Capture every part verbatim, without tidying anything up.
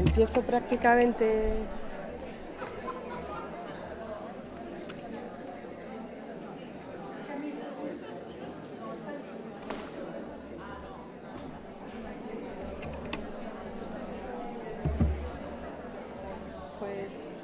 Empiezo prácticamente... Pues...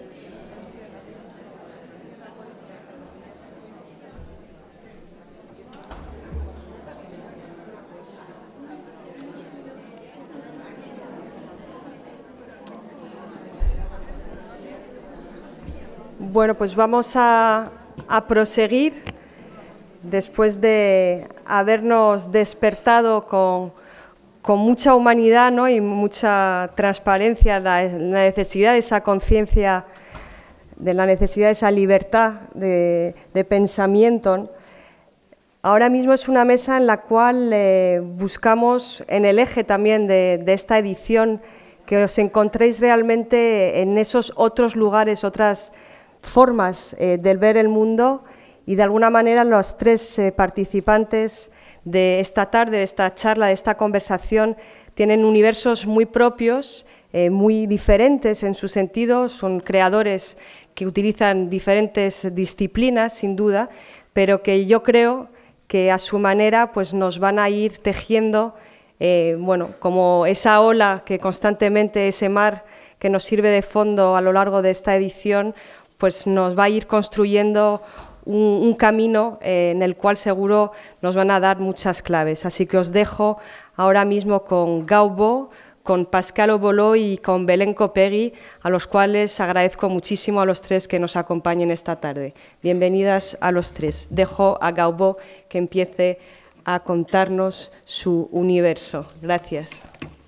Bueno, pues vamos a, a proseguir después de habernos despertado con, con mucha humanidad, ¿no? Y mucha transparencia, la, la necesidad de esa conciencia, de la necesidad de esa libertad de, de pensamiento. Ahora mismo es una mesa en la cual eh, buscamos, en el eje también de, de esta edición, que os encontréis realmente en esos otros lugares, otras formas eh, del ver el mundo, y de alguna manera los tres eh, participantes de esta tarde, de esta charla, de esta conversación, tienen universos muy propios, eh, muy diferentes en su sentido, son creadores que utilizan diferentes disciplinas, sin duda, pero que yo creo que a su manera pues, nos van a ir tejiendo, eh, bueno, como esa ola que constantemente, ese mar que nos sirve de fondo a lo largo de esta edición, pues nos va a ir construyendo un, un camino eh, en el cual seguro nos van a dar muchas claves. Así que os dejo ahora mismo con Gaubo, con Pascal Oboulot y con Belén Copegui, a los cuales agradezco muchísimo a los tres que nos acompañen esta tarde. Bienvenidas a los tres. Dejo a Gaubo que empiece a contarnos su universo. Gracias.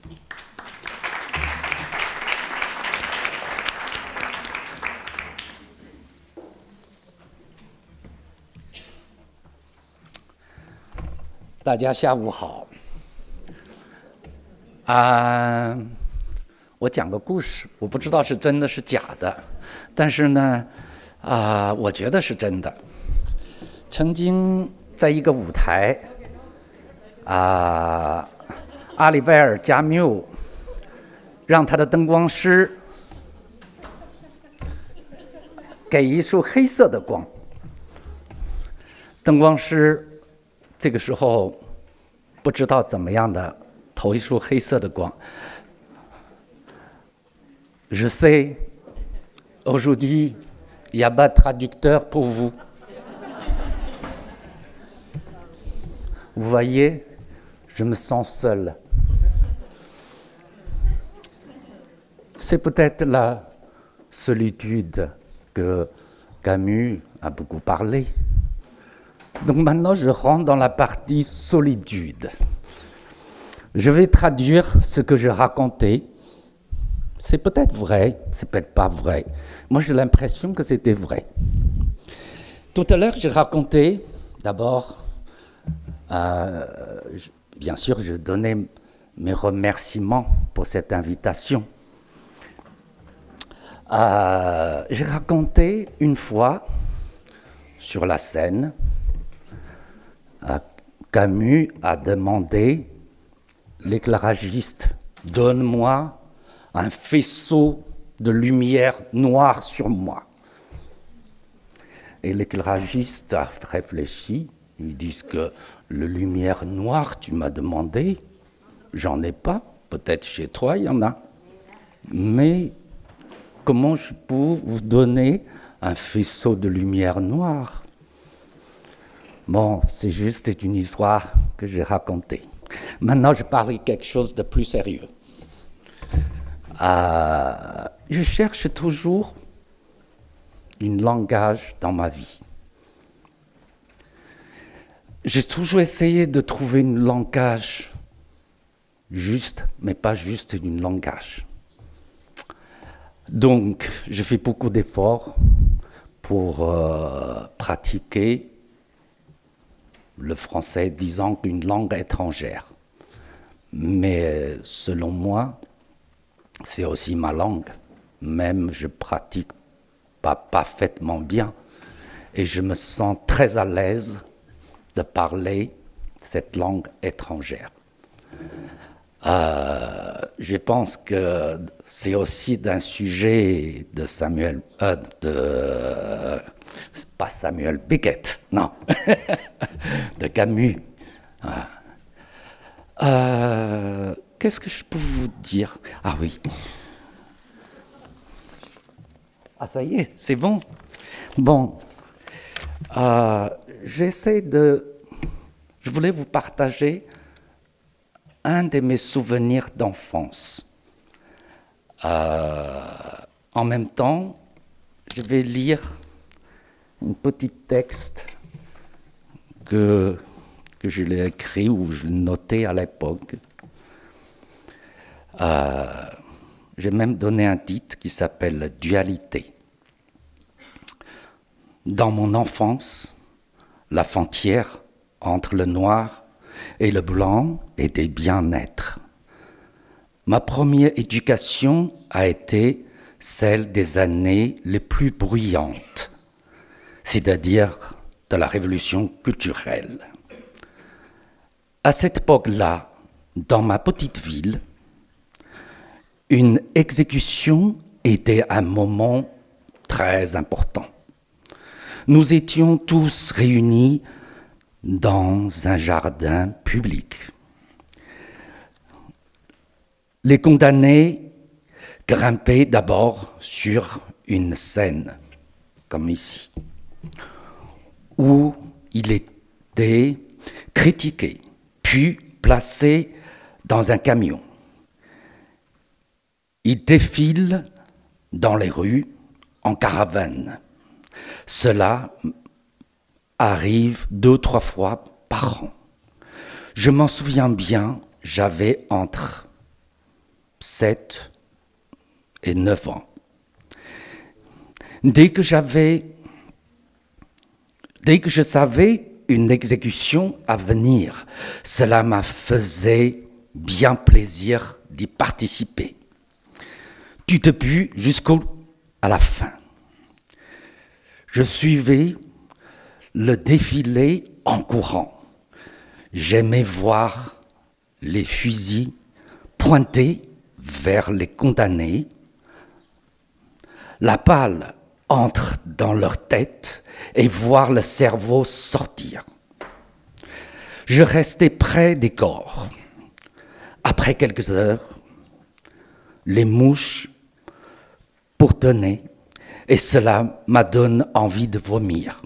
Daja下午好。啊，我讲个故事，我不知道是真的是假的，但是呢，啊，我觉得是真的。曾经在一个舞台，啊，阿里拜尔加缪让他的灯光师给一束黑色的光，灯光师这个时候不知道怎么样的投一束黑色的光。Je sais, aujourd'hui, il n'y a pas de traducteur pour vous. Vous voyez, je me sens seul. C'est peut-être la solitude que Camus a beaucoup parlé. Donc maintenant, je rentre dans la partie solitude. Je vais traduire ce que j'ai raconté. C'est peut-être vrai, c'est peut-être pas vrai. Moi, j'ai l'impression que c'était vrai. Tout à l'heure, j'ai raconté, d'abord, euh, bien sûr, je donnais mes remerciements pour cette invitation. Euh, j'ai raconté une fois, sur la scène, euh, Camus a demandé l'éclairagiste, donne-moi un faisceau de lumière noire sur moi. Et l'éclairagiste a réfléchi, ils disent que la lumière noire, tu m'as demandé, j'en ai pas, peut-être chez toi il y en a. Mais comment je peux vous donner un faisceau de lumière noire? Bon, c'est juste une histoire que j'ai racontée. Maintenant, je parle de quelque chose de plus sérieux. Euh, je cherche toujours un langage dans ma vie. J'ai toujours essayé de trouver un langage juste, mais pas juste un langage. Donc, je fais beaucoup d'efforts pour euh, pratiquer le français, disons qu'une langue étrangère. Mais selon moi, c'est aussi ma langue. Même je pratique pas parfaitement bien. Et je me sens très à l'aise de parler cette langue étrangère. Euh, je pense que c'est aussi d'un sujet de Samuel, euh, de, pas Samuel Beckett, non, de Camus. Euh, Qu'est-ce que je peux vous dire? Ah oui. Ah ça y est, c'est bon. Bon, euh, j'essaie de... Je voulais vous partager un de mes souvenirs d'enfance. Euh, en même temps, je vais lire un petit texte que, que je l'ai écrit ou je l'ai noté à l'époque. Euh, j'ai même donné un titre qui s'appelle « Dualité ». Dans mon enfance, la frontière entre le noir et le blanc était bien-être. Ma première éducation a été celle des années les plus bruyantes, c'est-à-dire de la révolution culturelle. À cette époque-là, dans ma petite ville, une exécution était un moment très important. Nous étions tous réunis dans un jardin public. Les condamnés grimpaient d'abord sur une scène, comme ici, où il était critiqué, puis placé dans un camion. Il défile dans les rues en caravane. Cela arrive deux, trois fois par an. Je m'en souviens bien, j'avais entre sept et neuf ans. Dès que j'avais, dès que je savais une exécution à venir, cela m'a faisait bien plaisir d'y participer. Du début jusqu'à la fin. Je suivais le défilé en courant. J'aimais voir les fusils pointés vers les condamnés. La balle entre dans leur tête et voir le cerveau sortir. Je restais près des corps. Après quelques heures, les mouches bourdonnaient et cela m'a donné envie de vomir.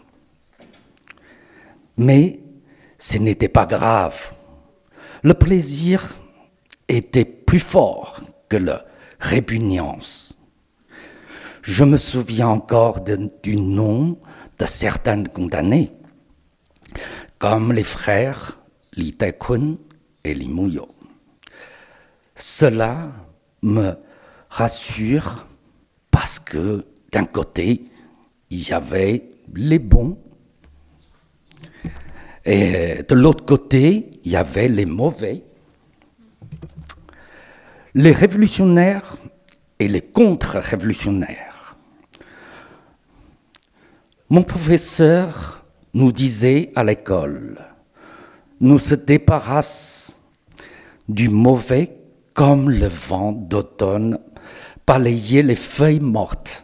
Mais ce n'était pas grave. Le plaisir était plus fort que la répugnance. Je me souviens encore de, du nom de certains condamnés, comme les frères Li Tae-kun et Li Mu-yo. Cela me rassure parce que d'un côté, il y avait les bons et de l'autre côté, il y avait les mauvais. Les révolutionnaires et les contre-révolutionnaires. Mon professeur nous disait à l'école, nous se débarrassons du mauvais comme le vent d'automne balayait les feuilles mortes,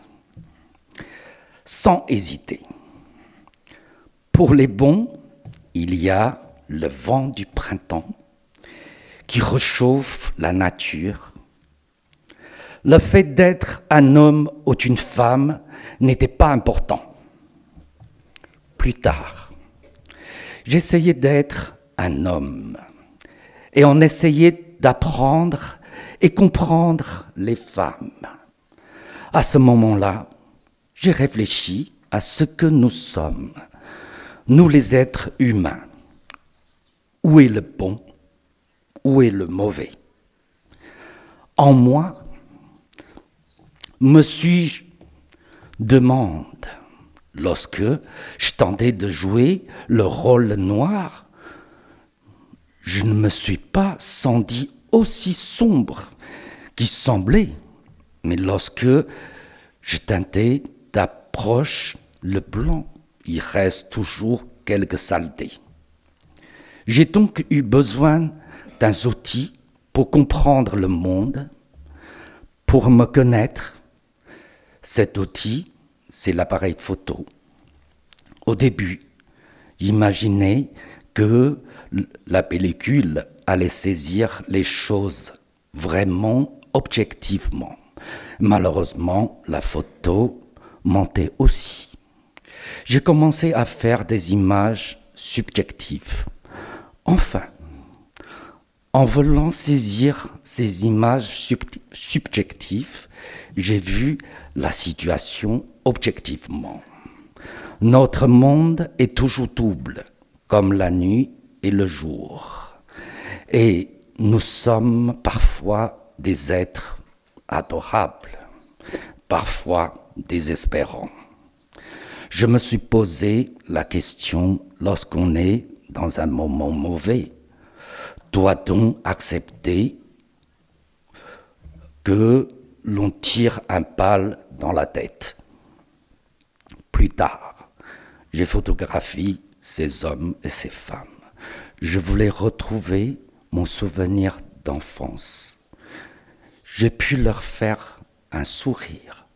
sans hésiter. Pour les bons, il y a le vent du printemps qui réchauffe la nature. Le fait d'être un homme ou une femme n'était pas important. Plus tard, j'essayais d'être un homme et on essayait d'apprendre et comprendre les femmes. À ce moment-là, j'ai réfléchi à ce que nous sommes, nous les êtres humains. Où est le bon? Où est le mauvais? En moi, me suis-je demandé, lorsque je tentais de jouer le rôle noir, je ne me suis pas senti aussi sombre qu'il semblait, mais lorsque je tentais d'approcher le blanc, il reste toujours quelques saletés. J'ai donc eu besoin d'un outil pour comprendre le monde, pour me connaître. Cet outil, c'est l'appareil photo. Au début, j'imaginais que la pellicule allait saisir les choses vraiment objectivement. Malheureusement, la photo mentait aussi. J'ai commencé à faire des images subjectives. Enfin, en voulant saisir ces images sub- subjectives, j'ai vu la situation objectivement. Notre monde est toujours double, comme la nuit et le jour. Et nous sommes parfois des êtres adorables, parfois désespérants. Je me suis posé la question lorsqu'on est dans un moment mauvais. Doit-on accepter que l'on tire un pal dans la tête? Plus tard, j'ai photographié ces hommes et ces femmes. Je voulais retrouver mon souvenir d'enfance. J'ai pu leur faire un sourire,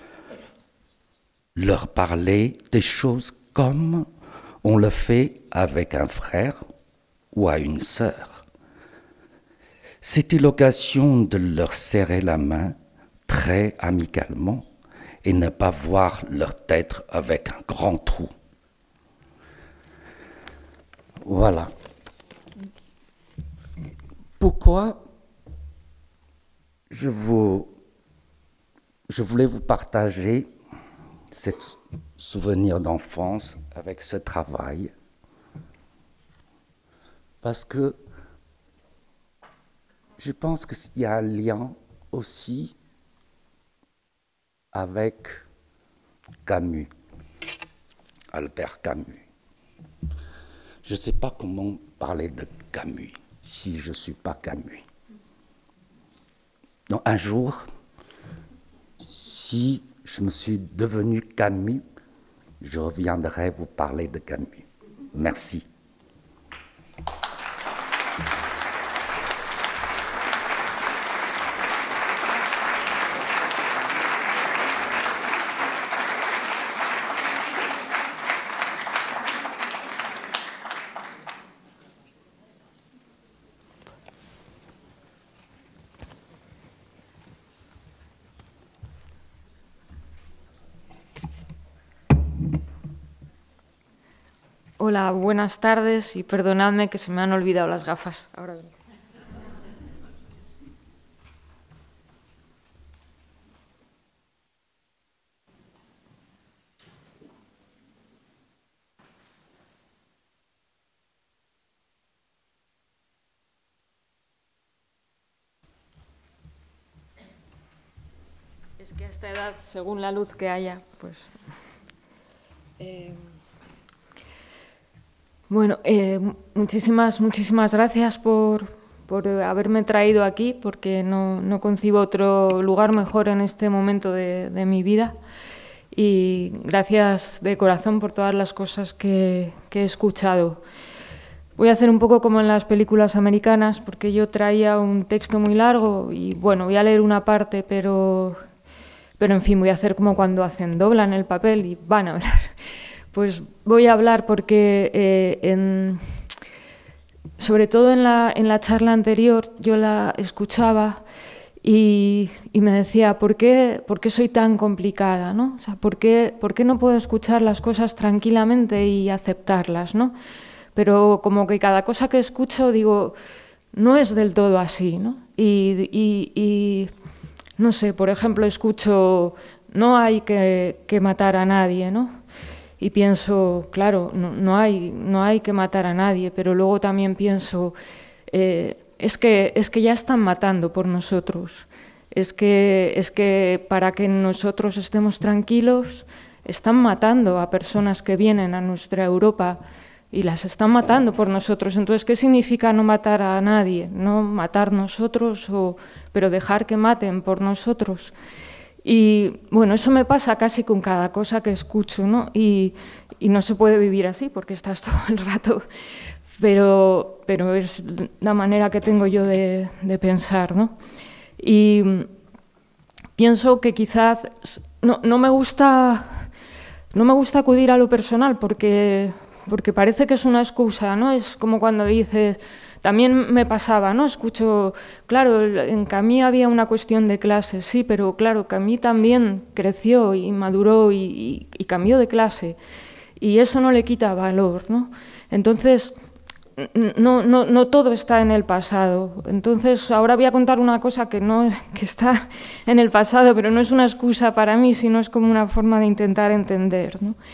leur parler des choses comme on le fait avec un frère ou à une sœur. C'était l'occasion de leur serrer la main très amicalement et ne pas voir leur tête avec un grand trou. Voilà. Pourquoi je, vous, je voulais vous partager ce souvenir d'enfance avec ce travail? Parce que je pense qu'il y a un lien aussi avec Camus, Albert Camus. Je ne sais pas comment parler de Camus si je ne suis pas Camus. Donc, un jour, si je me suis devenu Camus, je reviendrai vous parler de Camus. Merci. Hola, buenas tardes y perdonadme que se me han olvidado las gafas. Ahora vengo. Es que a esta edad, según la luz que haya, pues... Eh... Bueno, eh, muchísimas, muchísimas gracias por, por haberme traído aquí, porque no, no concibo otro lugar mejor en este momento de, de mi vida. Y gracias de corazón por todas las cosas que, que he escuchado. Voy a hacer un poco como en las películas americanas, porque yo traía un texto muy largo y, bueno, voy a leer una parte, pero, pero en fin, voy a hacer como cuando hacen, doblan el papel y van a hablar. Pues voy a hablar porque, eh, en, sobre todo en la, en la charla anterior, yo la escuchaba y, y me decía, ¿por qué, ¿por qué soy tan complicada? ¿No? O sea, ¿por qué, ¿por qué no puedo escuchar las cosas tranquilamente y aceptarlas? ¿No? Pero como que cada cosa que escucho, digo, no es del todo así, ¿no? Y, y, y no sé, por ejemplo, escucho, no hay que, que matar a nadie, ¿no? Y pienso, claro, no, no, hay, no hay que matar a nadie, pero luego también pienso, eh, es, que, es que ya están matando por nosotros. Es que, es que para que nosotros estemos tranquilos, están matando a personas que vienen a nuestra Europa y las están matando por nosotros. Entonces, ¿qué significa no matar a nadie? No matar nosotros, o, pero dejar que maten por nosotros. Y bueno, eso me pasa casi con cada cosa que escucho, ¿no? Y, y no se puede vivir así porque estás todo el rato pero, pero es la manera que tengo yo de, de pensar, ¿no? Y pienso que quizás no, no me gusta, no me gusta acudir a lo personal porque, porque parece que es una excusa, ¿no? Es como cuando dices, también me pasaba, ¿no? Escucho, claro, en Camí había una cuestión de clase, sí, pero claro, Camí también creció y maduró y, y, y cambió de clase, y eso no le quita valor, ¿no? Entonces, no, no, no todo está en el pasado. Entonces, ahora voy a contar una cosa que, no, que está en el pasado, pero no es una excusa para mí, sino es como una forma de intentar entender, ¿no?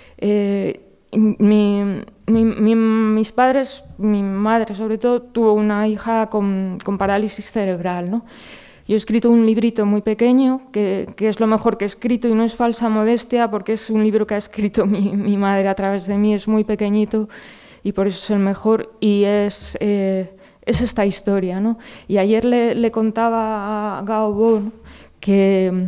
Eh, mi, mi, mi, mis padres, mi madre sobre todo, tuvo una hija con, con parálisis cerebral, ¿no? Yo he escrito un librito muy pequeño, que, que es lo mejor que he escrito, y no es falsa modestia, porque es un libro que ha escrito mi, mi madre a través de mí, es muy pequeñito, y por eso es el mejor, y es, eh, es esta historia, ¿no? Y ayer le, le contaba a Gao Bo, ¿no? que,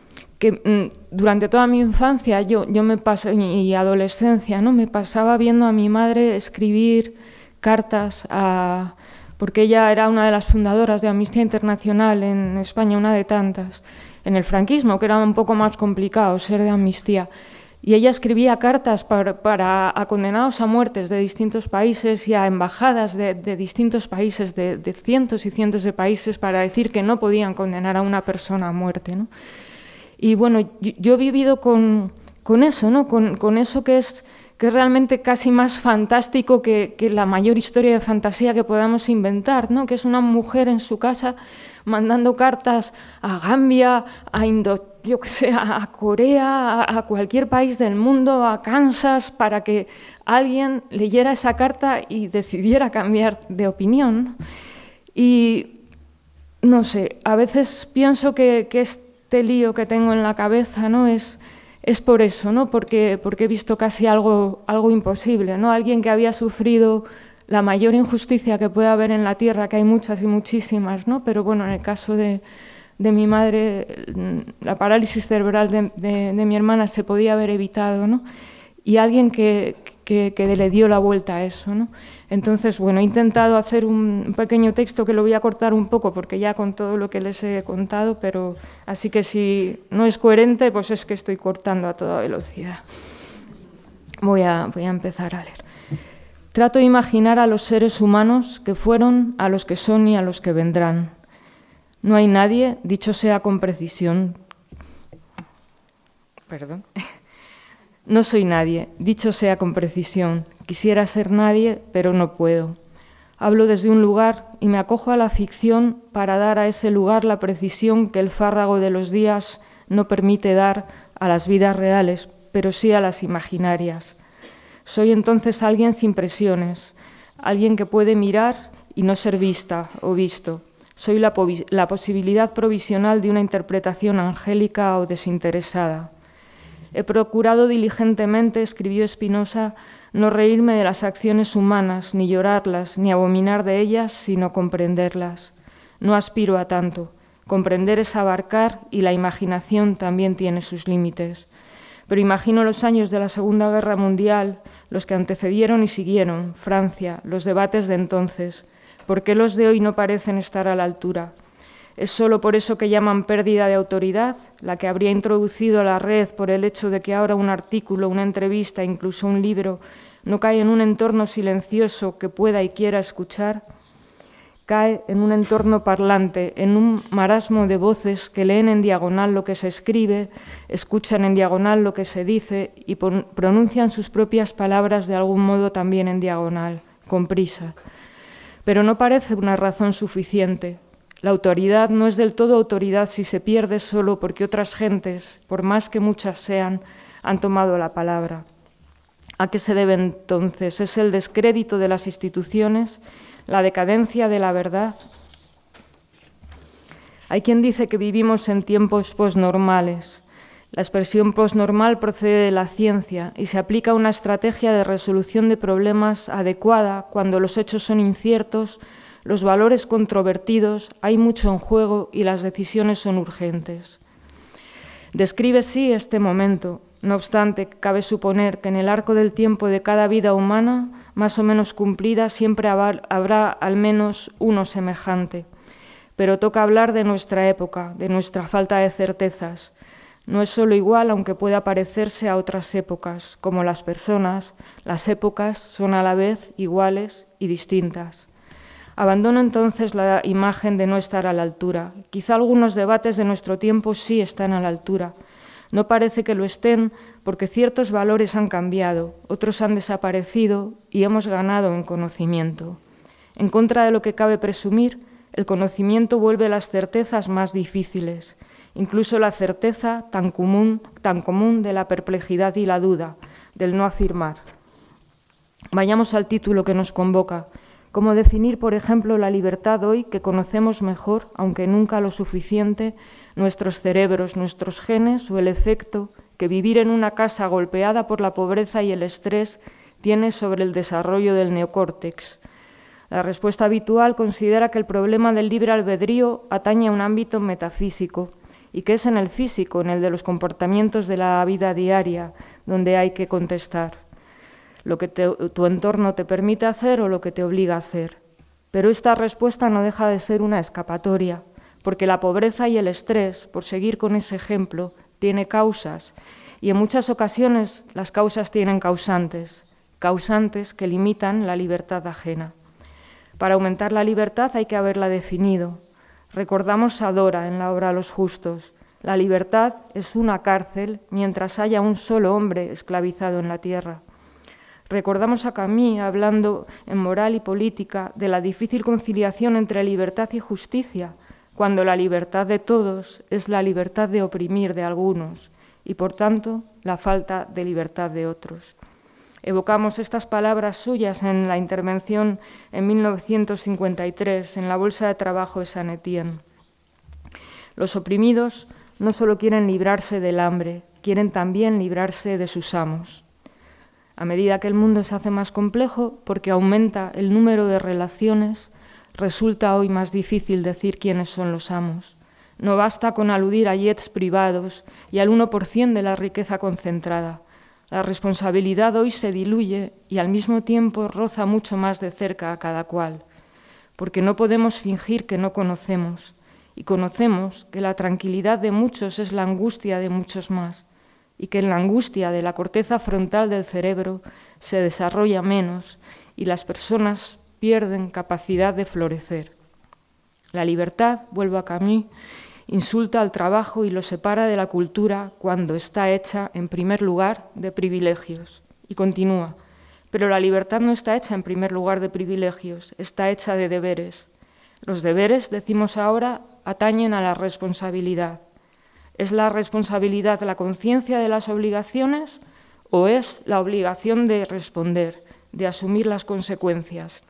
que durante toda mi infancia yo, yo me pasé, y adolescencia, ¿no? Me pasaba viendo a mi madre escribir cartas a... porque ella era una de las fundadoras de Amnistía Internacional en España, una de tantas, en el franquismo, que era un poco más complicado ser de Amnistía. Y ella escribía cartas para, para a condenados a muertes de distintos países y a embajadas de, de distintos países, de, de cientos y cientos de países, para decir que no podían condenar a una persona a muerte, ¿no? Y bueno, yo, yo he vivido con, con eso, ¿no? Con, con eso que es, que es realmente casi más fantástico que, que la mayor historia de fantasía que podamos inventar, ¿no? Que es una mujer en su casa mandando cartas a Gambia, a Indochina, yo que sé, a Corea, a, a cualquier país del mundo, a Kansas, para que alguien leyera esa carta y decidiera cambiar de opinión. Y no sé, a veces pienso que, que este lío que tengo en la cabeza, ¿no? es, es por eso, ¿no? Porque, porque he visto casi algo, algo imposible, ¿no? Alguien que había sufrido la mayor injusticia que puede haber en la Tierra, que hay muchas y muchísimas, ¿no? Pero bueno, en el caso de... de mi madre, la parálisis cerebral de, de, de mi hermana se podía haber evitado, ¿no? Y alguien que, que, que le dio la vuelta a eso, ¿no? Entonces, bueno, he intentado hacer un pequeño texto que lo voy a cortar un poco, porque ya con todo lo que les he contado, pero así que si no es coherente, pues es que estoy cortando a toda velocidad. Voy a, voy a empezar a leer. Trato de imaginar a los seres humanos que fueron, a los que son y a los que vendrán. No hay nadie, dicho sea con precisión. Perdón. No soy nadie, dicho sea con precisión. Quisiera ser nadie, pero no puedo. Hablo desde un lugar y me acojo a la ficción para dar a ese lugar la precisión que el fárrago de los días no permite dar a las vidas reales, pero sí a las imaginarias. Soy entonces alguien sin presiones, alguien que puede mirar y no ser vista o visto. Soy la, la posibilidad provisional de una interpretación angélica o desinteresada. He procurado diligentemente, escribió Spinoza, no reírme de las acciones humanas, ni llorarlas, ni abominar de ellas, sino comprenderlas. No aspiro a tanto. Comprender es abarcar y la imaginación también tiene sus límites. Pero imagino los años de la Segunda Guerra Mundial, los que antecedieron y siguieron, Francia, los debates de entonces. ¿Por qué los de hoy no parecen estar a la altura? ¿Es solo por eso que llaman pérdida de autoridad, la que habría introducido la red por el hecho de que ahora un artículo, una entrevista, incluso un libro, no cae en un entorno silencioso que pueda y quiera escuchar? Cae en un entorno parlante, en un marasmo de voces que leen en diagonal lo que se escribe, escuchan en diagonal lo que se dice y pronuncian sus propias palabras de algún modo también en diagonal, con prisa. Pero no parece una razón suficiente. La autoridad no es del todo autoridad si se pierde solo porque otras gentes, por más que muchas sean, han tomado la palabra. ¿A qué se debe entonces? ¿Es el descrédito de las instituciones? ¿La decadencia de la verdad? Hay quien dice que vivimos en tiempos posnormales. La expresión posnormal procede de la ciencia y se aplica a una estrategia de resolución de problemas adecuada cuando los hechos son inciertos, los valores controvertidos, hay mucho en juego y las decisiones son urgentes. Describe sí este momento. No obstante, cabe suponer que en el arco del tiempo de cada vida humana más o menos cumplida, siempre habrá al menos uno semejante. Pero toca hablar de nuestra época, de nuestra falta de certezas. No es solo igual, aunque pueda parecerse a otras épocas. Como las personas, las épocas son a la vez iguales y distintas. Abandono entonces la imagen de no estar a la altura. Quizá algunos debates de nuestro tiempo sí están a la altura. No parece que lo estén porque ciertos valores han cambiado, otros han desaparecido y hemos ganado en conocimiento. En contra de lo que cabe presumir, el conocimiento vuelve las certezas más difíciles, incluso la certeza tan común, tan común de la perplejidad y la duda, del no afirmar. Vayamos al título que nos convoca. ¿Cómo definir, por ejemplo, la libertad hoy que conocemos mejor, aunque nunca lo suficiente, nuestros cerebros, nuestros genes o el efecto que vivir en una casa golpeada por la pobreza y el estrés tiene sobre el desarrollo del neocórtex? La respuesta habitual considera que el problema del libre albedrío atañe a un ámbito metafísico y que es en el físico, en el de los comportamientos de la vida diaria, donde hay que contestar lo que te, tu entorno te permite hacer o lo que te obliga a hacer. Pero esta respuesta no deja de ser una escapatoria, porque la pobreza y el estrés, por seguir con ese ejemplo, tiene causas, y en muchas ocasiones las causas tienen causantes, causantes que limitan la libertad ajena. Para aumentar la libertad hay que haberla definido. Recordamos a Dora en la obra Los Justos. La libertad es una cárcel mientras haya un solo hombre esclavizado en la tierra. Recordamos a Camus hablando en Moral y Política de la difícil conciliación entre libertad y justicia, cuando la libertad de todos es la libertad de oprimir de algunos y, por tanto, la falta de libertad de otros. Evocamos estas palabras suyas en la intervención en mil novecientos cincuenta y tres en la Bolsa de Trabajo de San Etienne. Los oprimidos no solo quieren librarse del hambre, quieren también librarse de sus amos. A medida que el mundo se hace más complejo, porque aumenta el número de relaciones, resulta hoy más difícil decir quiénes son los amos. No basta con aludir a jets privados y al uno por ciento de la riqueza concentrada. La responsabilidad hoy se diluye y al mismo tiempo roza mucho más de cerca a cada cual, porque no podemos fingir que no conocemos, y conocemos que la tranquilidad de muchos es la angustia de muchos más, y que en la angustia de la corteza frontal del cerebro se desarrolla menos y las personas pierden capacidad de florecer. La libertad, vuelvo a Camus, insulta al trabajo y lo separa de la cultura cuando está hecha, en primer lugar, de privilegios. Y continúa, pero la libertad no está hecha, en primer lugar, de privilegios, está hecha de deberes. Los deberes, decimos ahora, atañen a la responsabilidad. ¿Es la responsabilidad la conciencia de las obligaciones o es la obligación de responder, de asumir las consecuencias?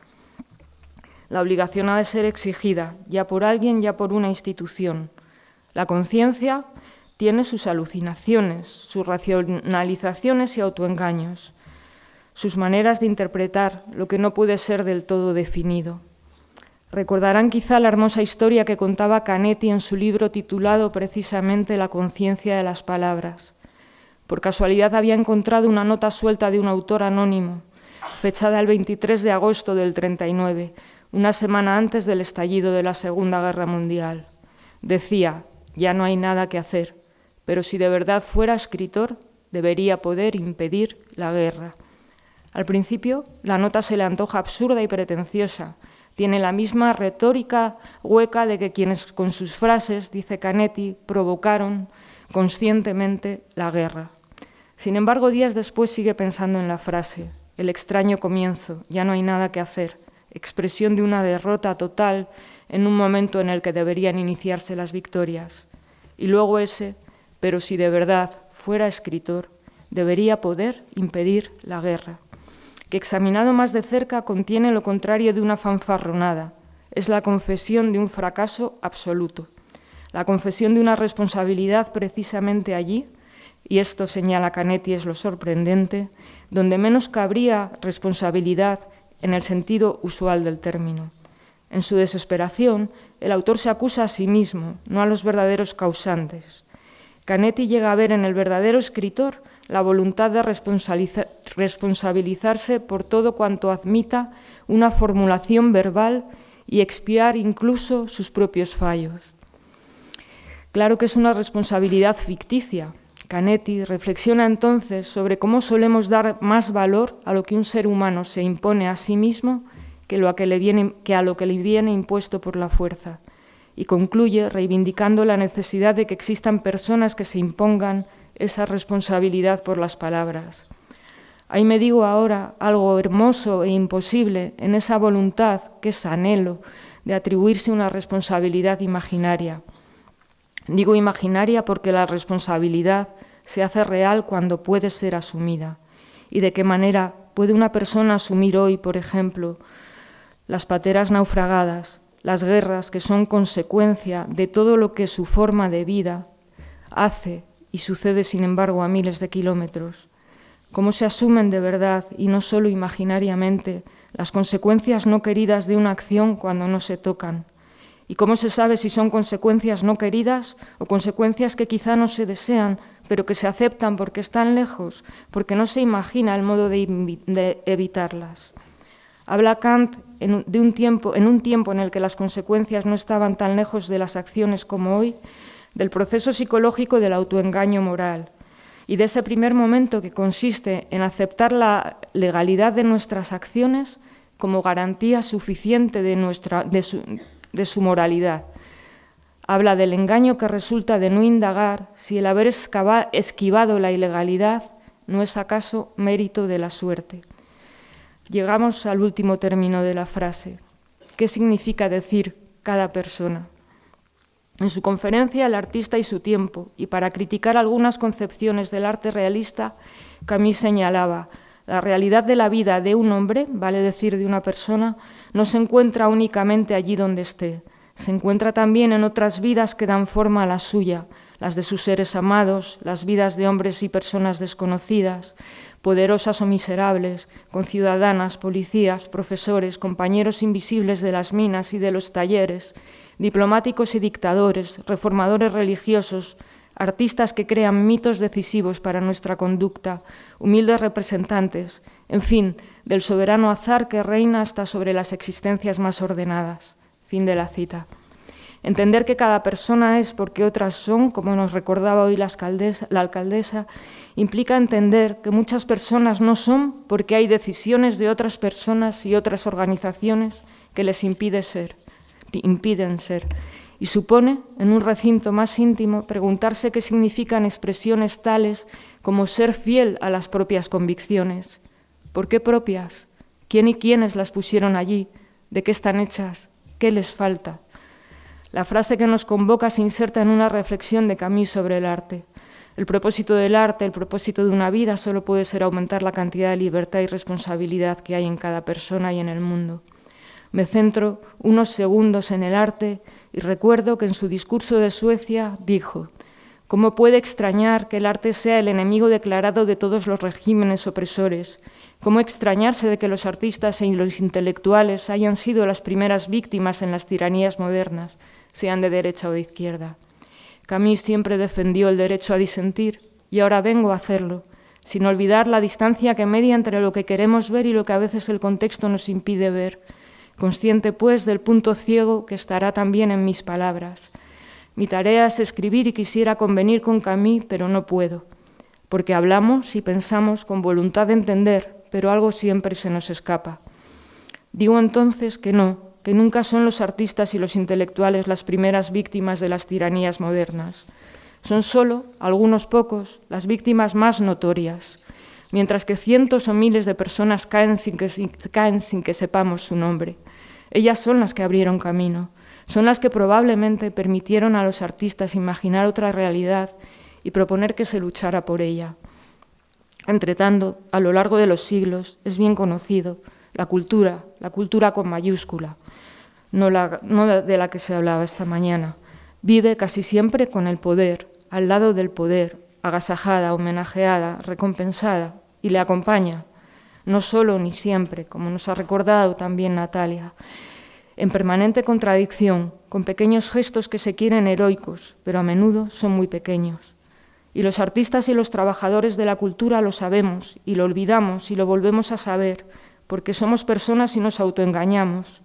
La obligación ha de ser exigida, ya por alguien, ya por una institución. La conciencia tiene sus alucinaciones, sus racionalizaciones y autoengaños, sus maneras de interpretar lo que no puede ser del todo definido. Recordarán quizá la hermosa historia que contaba Canetti en su libro titulado precisamente La conciencia de las palabras. Por casualidad había encontrado una nota suelta de un autor anónimo, fechada el veintitrés de agosto del treinta y nueve, una semana antes del estallido de la Segunda Guerra Mundial. Decía, ya no hay nada que hacer, pero si de verdad fuera escritor, debería poder impedir la guerra. Al principio, la nota se le antoja absurda y pretenciosa. Tiene la misma retórica hueca de que quienes con sus frases, dice Canetti, provocaron conscientemente la guerra. Sin embargo, días después sigue pensando en la frase, el extraño comienzo, ya no hay nada que hacer, expresión de una derrota total en un momento en el que deberían iniciarse las victorias. Y luego ese, pero si de verdad fuera escritor, debería poder impedir la guerra, que examinado más de cerca contiene lo contrario de una fanfarronada, es la confesión de un fracaso absoluto, la confesión de una responsabilidad precisamente allí, y esto señala Canetti es lo sorprendente, donde menos cabría responsabilidad en el sentido usual del término. En su desesperación, el autor se acusa a sí mismo, no a los verdaderos causantes. Canetti llega a ver en el verdadero escritor la voluntad de responsabiliza- responsabilizarse por todo cuanto admita una formulación verbal y expiar incluso sus propios fallos. Claro que es una responsabilidad ficticia. Canetti reflexiona entonces sobre cómo solemos dar más valor a lo que un ser humano se impone a sí mismo que, lo a, que, le viene, que a lo que le viene impuesto por la fuerza, y concluye reivindicando la necesidad de que existan personas que se impongan esa responsabilidad por las palabras. Ahí me digo ahora algo hermoso e imposible en esa voluntad, que es anhelo, de atribuirse una responsabilidad imaginaria. Digo imaginaria porque la responsabilidad se hace real cuando puede ser asumida. ¿Y de qué manera puede una persona asumir hoy, por ejemplo, las pateras naufragadas, las guerras que son consecuencia de todo lo que su forma de vida hace y sucede, sin embargo, a miles de kilómetros? ¿Cómo se asumen de verdad y no solo imaginariamente las consecuencias no queridas de una acción cuando no se tocan? ¿Y cómo se sabe si son consecuencias no queridas o consecuencias que quizá no se desean, pero que se aceptan porque están lejos, porque no se imagina el modo de, de evitarlas? Habla Kant en, de un tiempo, en un tiempo en el que las consecuencias no estaban tan lejos de las acciones como hoy, del proceso psicológico del autoengaño moral y de ese primer momento que consiste en aceptar la legalidad de nuestras acciones como garantía suficiente de, nuestra, de, su, de su moralidad. Habla del engaño que resulta de no indagar si el haber esquivado la ilegalidad no es acaso mérito de la suerte. Llegamos al último término de la frase. ¿Qué significa decir cada persona? En su conferencia El artista y su tiempo, y para criticar algunas concepciones del arte realista, Camus señalaba: la realidad de la vida de un hombre, vale decir de una persona, no se encuentra únicamente allí donde esté, se encuentra también en otras vidas que dan forma a la suya, las de sus seres amados, las vidas de hombres y personas desconocidas, poderosas o miserables, conciudadanas, policías, profesores, compañeros invisibles de las minas y de los talleres, diplomáticos y dictadores, reformadores religiosos, artistas que crean mitos decisivos para nuestra conducta, humildes representantes, en fin, del soberano azar que reina hasta sobre las existencias más ordenadas. Fin de la cita. Entender que cada persona es porque otras son, como nos recordaba hoy la alcaldesa, la alcaldesa, implica entender que muchas personas no son porque hay decisiones de otras personas y otras organizaciones que les impide ser, impiden ser. Y supone, en un recinto más íntimo, preguntarse qué significan expresiones tales como ser fiel a las propias convicciones. ¿Por qué propias? ¿Quién y quiénes las pusieron allí? ¿De qué están hechas? ¿Qué les falta? La frase que nos convoca se inserta en una reflexión de Camus sobre el arte. El propósito del arte, el propósito de una vida, solo puede ser aumentar la cantidad de libertad y responsabilidad que hay en cada persona y en el mundo. Me centro unos segundos en el arte y recuerdo que en su discurso de Suecia dijo: ¿cómo puede extrañar que el arte sea el enemigo declarado de todos los regímenes opresores? ¿Cómo extrañarse de que los artistas y los intelectuales hayan sido las primeras víctimas en las tiranías modernas, sean de derecha o de izquierda? Camus siempre defendió el derecho a disentir y ahora vengo a hacerlo, sin olvidar la distancia que media entre lo que queremos ver y lo que a veces el contexto nos impide ver, consciente, pues, del punto ciego que estará también en mis palabras. Mi tarea es escribir y quisiera convenir con Camus, pero no puedo, porque hablamos y pensamos con voluntad de entender, pero algo siempre se nos escapa. Digo entonces que no, que nunca son los artistas y los intelectuales las primeras víctimas de las tiranías modernas. Son solo, algunos pocos, las víctimas más notorias, mientras que cientos o miles de personas caen sin que, sin, caen sin que sepamos su nombre. Ellas son las que abrieron camino, son las que probablemente permitieron a los artistas imaginar otra realidad y proponer que se luchara por ella. Entretanto, a lo largo de los siglos, es bien conocido, la cultura, la cultura con mayúscula, no, la, no de la que se hablaba esta mañana, vive casi siempre con el poder, al lado del poder, agasajada, homenajeada, recompensada, y le acompaña, no solo ni siempre, como nos ha recordado también Natalia, en permanente contradicción, con pequeños gestos que se quieren heroicos, pero a menudo son muy pequeños. Y los artistas y los trabajadores de la cultura lo sabemos y lo olvidamos y lo volvemos a saber, porque somos personas y nos autoengañamos.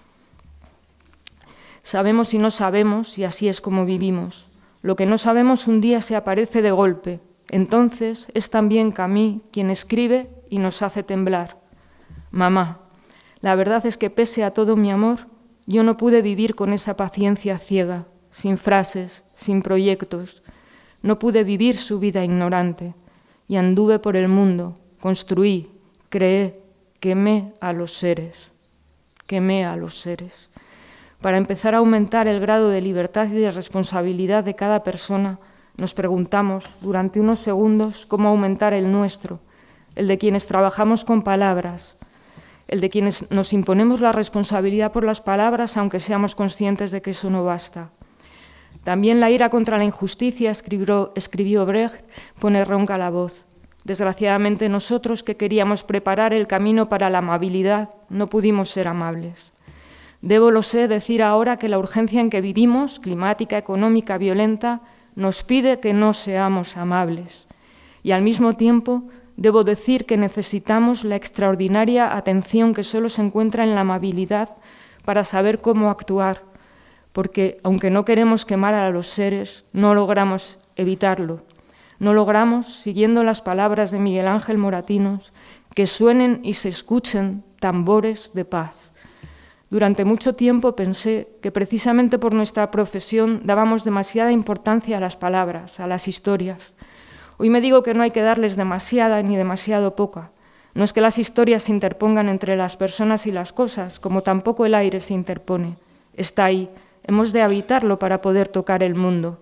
Sabemos y no sabemos y así es como vivimos. Lo que no sabemos un día se aparece de golpe. Entonces es también Camus quien escribe y nos hace temblar. Mamá, la verdad es que pese a todo mi amor, yo no pude vivir con esa paciencia ciega, sin frases, sin proyectos. No pude vivir su vida ignorante y anduve por el mundo, construí, creé, quemé a los seres, quemé a los seres. Para empezar a aumentar el grado de libertad y de responsabilidad de cada persona, nos preguntamos durante unos segundos cómo aumentar el nuestro, el de quienes trabajamos con palabras, el de quienes nos imponemos la responsabilidad por las palabras aunque seamos conscientes de que eso no basta. También la ira contra la injusticia, escribió, escribió Brecht, pone ronca la voz. Desgraciadamente nosotros que queríamos preparar el camino para la amabilidad, no pudimos ser amables. Debo, lo sé, decir ahora que la urgencia en que vivimos, climática, económica, violenta, nos pide que no seamos amables. Y al mismo tiempo, debo decir que necesitamos la extraordinaria atención que solo se encuentra en la amabilidad para saber cómo actuar, porque aunque no queremos quemar a los seres, no logramos evitarlo. No logramos, siguiendo las palabras de Miguel Ángel Moratinos, que suenen y se escuchen tambores de paz. Durante mucho tiempo pensé que precisamente por nuestra profesión dábamos demasiada importancia a las palabras, a las historias. Hoy me digo que no hay que darles demasiada ni demasiado poca. No es que las historias se interpongan entre las personas y las cosas, como tampoco el aire se interpone. Está ahí. Hemos de habitarlo para poder tocar el mundo.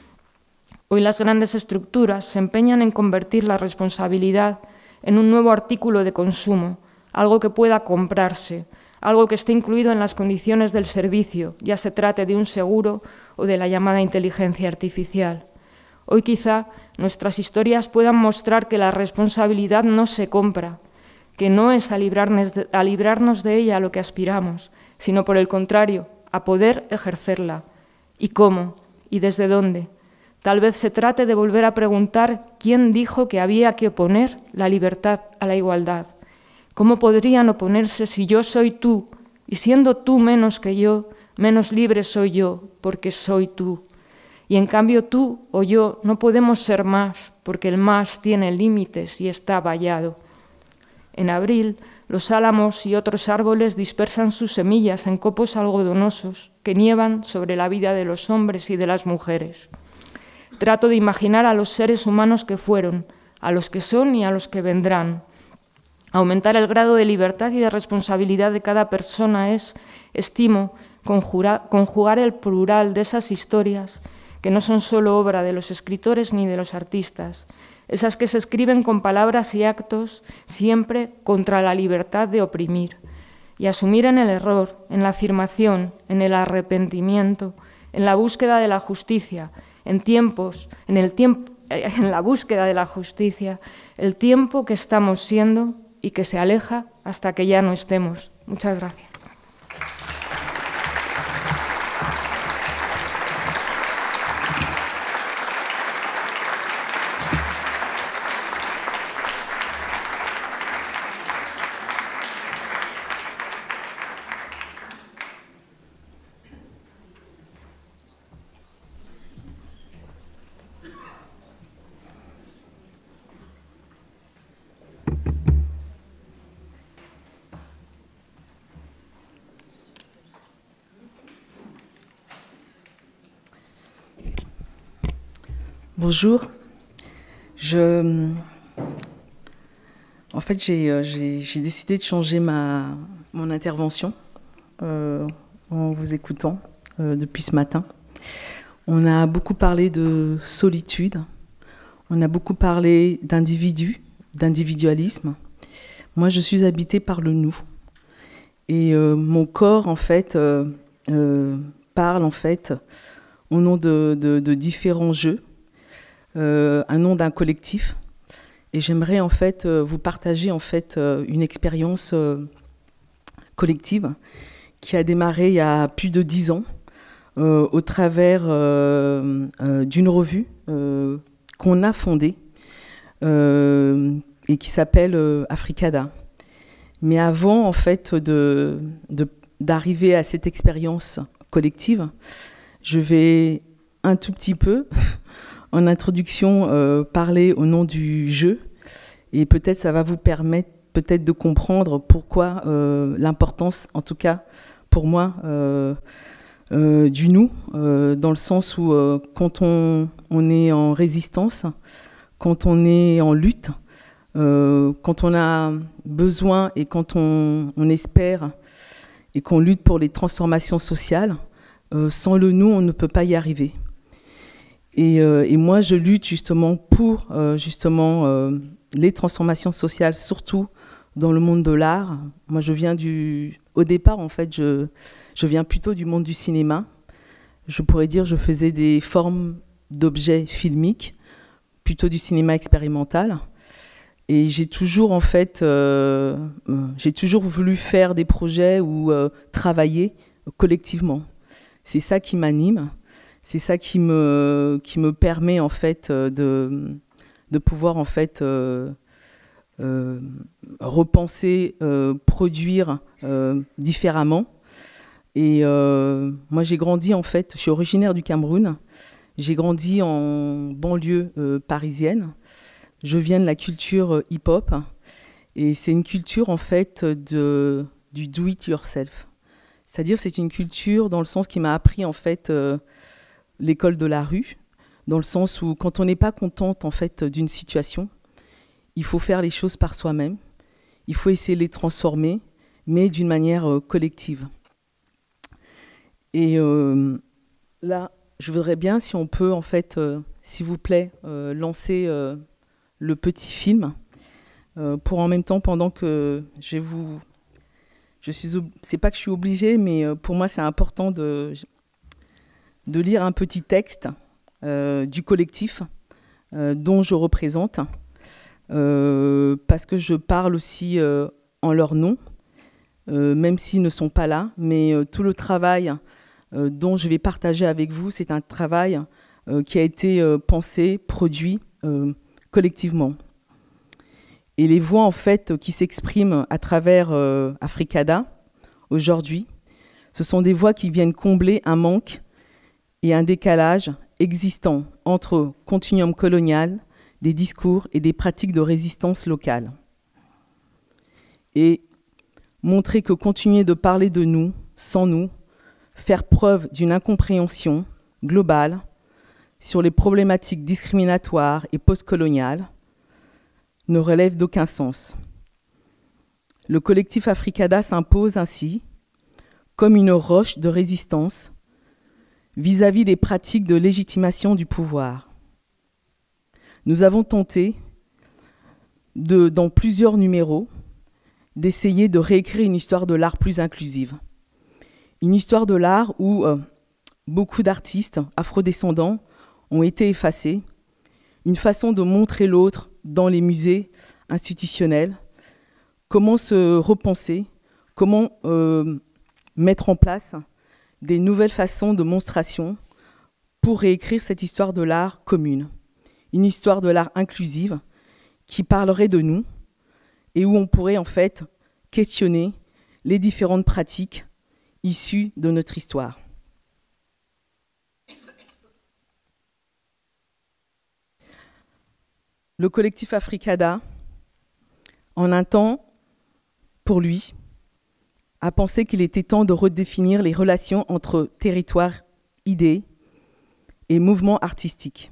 Hoy las grandes estructuras se empeñan en convertir la responsabilidad en un nuevo artículo de consumo, algo que pueda comprarse, algo que esté incluido en las condiciones del servicio, ya se trate de un seguro o de la llamada inteligencia artificial. Hoy quizá nuestras historias puedan mostrar que la responsabilidad no se compra, que no es a librarnos de, a librarnos de ella a lo que aspiramos, sino por el contrario, a poder ejercerla. ¿Y cómo? ¿Y desde dónde? Tal vez se trate de volver a preguntar quién dijo que había que oponer la libertad a la igualdad. ¿Cómo podrían oponerse si yo soy tú, y siendo tú menos que yo, menos libre soy yo, porque soy tú? Y en cambio tú o yo no podemos ser más, porque el más tiene límites y está vallado. En abril, los álamos y otros árboles dispersan sus semillas en copos algodonosos que nievan sobre la vida de los hombres y de las mujeres. Trato de imaginar a los seres humanos que fueron, a los que son y a los que vendrán. Aumentar el grado de libertad y de responsabilidad de cada persona es, estimo, conjurar, conjugar el plural de esas historias que no son solo obra de los escritores ni de los artistas, esas que se escriben con palabras y actos siempre contra la libertad de oprimir, y asumir en el error, en la afirmación, en el arrepentimiento, en la búsqueda de la justicia, en tiempos, en el tiempo, en la búsqueda de la justicia, el tiempo que estamos siendo y que se aleja hasta que ya no estemos. Muchas gracias. Bonjour. Je, en fait, j'ai, j'ai, j'ai décidé de changer ma, mon intervention euh, en vous écoutant euh, depuis ce matin. On a beaucoup parlé de solitude, on a beaucoup parlé d'individu, d'individualisme. Moi, je suis habitée par le nous. Et euh, mon corps, en fait, euh, euh, parle, en fait, au nom de, de, de différents jeux. Euh, un nom d'un collectif, et j'aimerais en fait euh, vous partager en fait euh, une expérience euh, collective qui a démarré il y a plus de dix ans euh, au travers euh, euh, d'une revue euh, qu'on a fondé euh, et qui s'appelle euh, Africada. Mais avant, en fait, de, de, d'arriver à cette expérience collective, je vais un tout petit peu, en introduction, euh, parler au nom du jeu. Et peut-être ça va vous permettre peut-être de comprendre pourquoi euh, l'importance, en tout cas pour moi, euh, euh, du nous, euh, dans le sens où euh, quand on, on est en résistance, quand on est en lutte, Euh, quand on a besoin et quand on, on espère et qu'on lutte pour les transformations sociales, euh, sans le nous, on ne peut pas y arriver. Et, euh, et moi, je lutte justement pour euh, justement euh, les transformations sociales, surtout dans le monde de l'art. Moi, je viens du... Au départ, en fait, je, je viens plutôt du monde du cinéma. Je pourrais dire je faisais des formes d'objets filmiques, plutôt du cinéma expérimental. Et j'ai toujours, en fait, euh, euh, j'ai toujours voulu faire des projets ou euh, travailler collectivement. C'est ça qui m'anime, c'est ça qui me, qui me permet, en fait, de, de pouvoir, en fait, euh, euh, repenser, euh, produire euh, différemment. Et euh, moi, j'ai grandi, en fait, je suis originaire du Cameroun, j'ai grandi en banlieue euh, parisienne. Je viens de la culture hip-hop et c'est une culture en fait de, du do-it-yourself. C'est-à-dire c'est une culture dans le sens qui m'a appris en fait euh, l'école de la rue, dans le sens où quand on n'est pas contente en fait d'une situation, il faut faire les choses par soi-même, il faut essayer de les transformer, mais d'une manière euh, collective. Et euh, là, je voudrais bien si on peut en fait, euh, s'il vous plaît, euh, lancer... Euh, le petit film, euh, pour en même temps, pendant que je vais vous... Je suis, c'est pas que je suis obligée, mais pour moi, c'est important de, de lire un petit texte euh, du collectif euh, dont je représente, euh, parce que je parle aussi euh, en leur nom, euh, même s'ils ne sont pas là, mais euh, tout le travail euh, dont je vais partager avec vous, c'est un travail euh, qui a été euh, pensé, produit, euh, collectivement. Et les voix en fait qui s'expriment à travers euh, Africada aujourd'hui, ce sont des voix qui viennent combler un manque et un décalage existant entre continuum colonial, des discours et des pratiques de résistance locale. Et montrer que continuer de parler de nous, sans nous, faire preuve d'une incompréhension globale sur les problématiques discriminatoires et postcoloniales ne relève d'aucun sens. Le collectif Africada s'impose ainsi comme une roche de résistance vis-à-vis des pratiques de légitimation du pouvoir. Nous avons tenté, de, dans plusieurs numéros, d'essayer de réécrire une histoire de l'art plus inclusive. Une histoire de l'art où euh, beaucoup d'artistes afrodescendants ont été effacés, une façon de montrer l'autre dans les musées institutionnels, comment se repenser, comment euh, mettre en place des nouvelles façons de monstration pour réécrire cette histoire de l'art commune, une histoire de l'art inclusive qui parlerait de nous et où on pourrait en fait questionner les différentes pratiques issues de notre histoire. Le collectif Africada, en un temps, pour lui, a pensé qu'il était temps de redéfinir les relations entre territoire, idées et mouvements artistiques.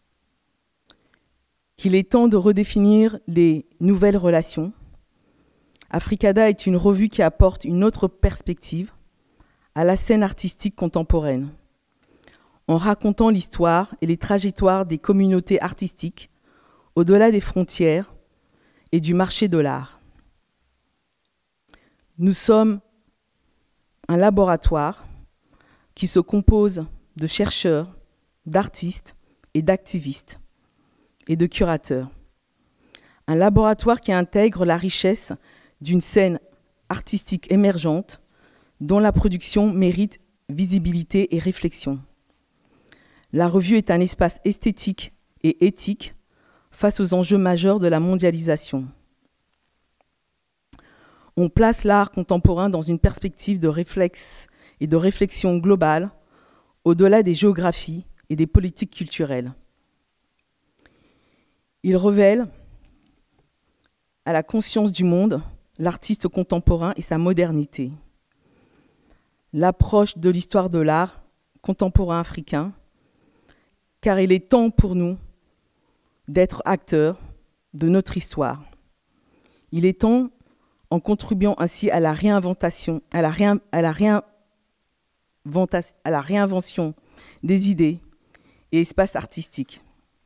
Qu'il est temps de redéfinir les nouvelles relations. Africada est une revue qui apporte une autre perspective à la scène artistique contemporaine, en racontant l'histoire et les trajectoires des communautés artistiques au-delà des frontières et du marché de l'art. Nous sommes un laboratoire qui se compose de chercheurs, d'artistes et d'activistes et de curateurs. Un laboratoire qui intègre la richesse d'une scène artistique émergente dont la production mérite visibilité et réflexion. La revue est un espace esthétique et éthique face aux enjeux majeurs de la mondialisation. On place l'art contemporain dans une perspective de réflexe et de réflexion globale, au-delà des géographies et des politiques culturelles. Il révèle à la conscience du monde l'artiste contemporain et sa modernité. L'approche de l'histoire de l'art contemporain africain, car il est temps pour nous d'être acteurs de notre histoire. Il est temps, en contribuant ainsi à la réinventation, à la, réin, à la, réinventation, à la réinvention des idées et espaces artistiques.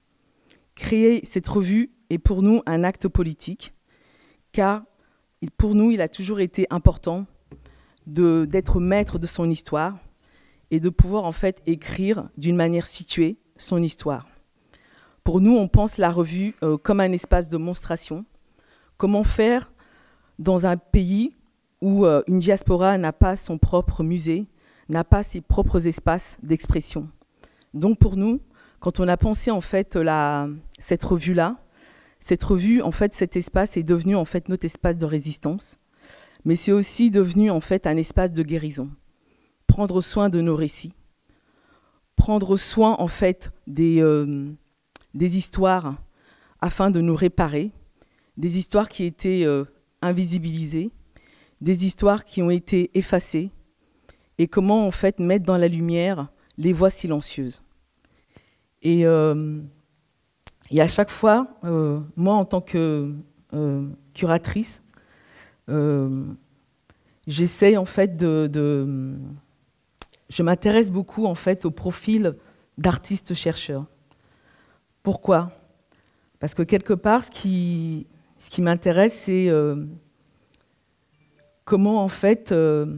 Créer cette revue est pour nous un acte politique, car pour nous, il a toujours été important d'être maître de son histoire et de pouvoir en fait écrire d'une manière située son histoire. Pour nous, on pense la revue euh, comme un espace de monstration. Comment faire dans un pays où euh, une diaspora n'a pas son propre musée, n'a pas ses propres espaces d'expression. Donc pour nous, quand on a pensé en fait la, cette revue-là, cette revue, en fait, cet espace est devenu en fait notre espace de résistance, mais c'est aussi devenu en fait un espace de guérison. Prendre soin de nos récits, prendre soin en fait des, euh, des histoires afin de nous réparer, des histoires qui étaient euh, invisibilisées, des histoires qui ont été effacées, et comment en fait mettre dans la lumière les voix silencieuses. Et euh, Et à chaque fois, euh, moi, en tant que euh, curatrice, euh, j'essaye en fait de, de... Je m'intéresse beaucoup en fait au profil d'artistes-chercheurs. Pourquoi? Parce que quelque part, ce qui, ce qui m'intéresse, c'est euh, comment en fait, euh,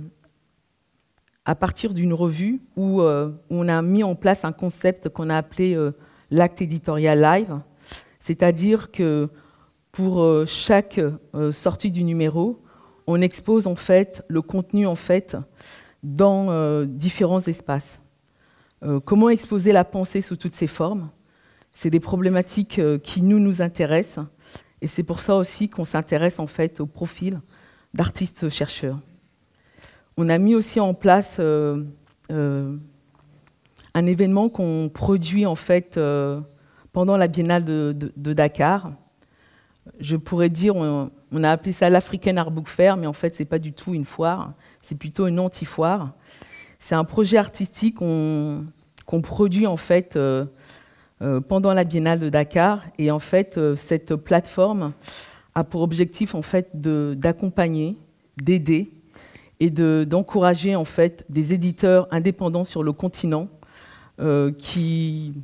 à partir d'une revue où, euh, où on a mis en place un concept qu'on a appelé euh, l'acte éditorial live, c'est-à-dire que pour euh, chaque euh, sortie du numéro, on expose en fait le contenu en fait dans euh, différents espaces. Euh, comment exposer la pensée sous toutes ses formes? C'est des problématiques euh, qui nous nous intéressent, et c'est pour ça aussi qu'on s'intéresse en fait au profil d'artistes chercheurs. On a mis aussi en place euh, euh, un événement qu'on produit en fait euh, pendant la Biennale de, de, de Dakar. Je pourrais dire, on, on a appelé ça l'African Art Book Fair, mais en fait, c'est pas du tout une foire, c'est plutôt une anti-foire. C'est un projet artistique qu'on qu'on produit en fait euh, euh, pendant la Biennale de Dakar, et en fait, euh, cette plateforme a pour objectif en fait d'accompagner, d'aider et d'encourager en fait des éditeurs indépendants sur le continent, Euh, qui,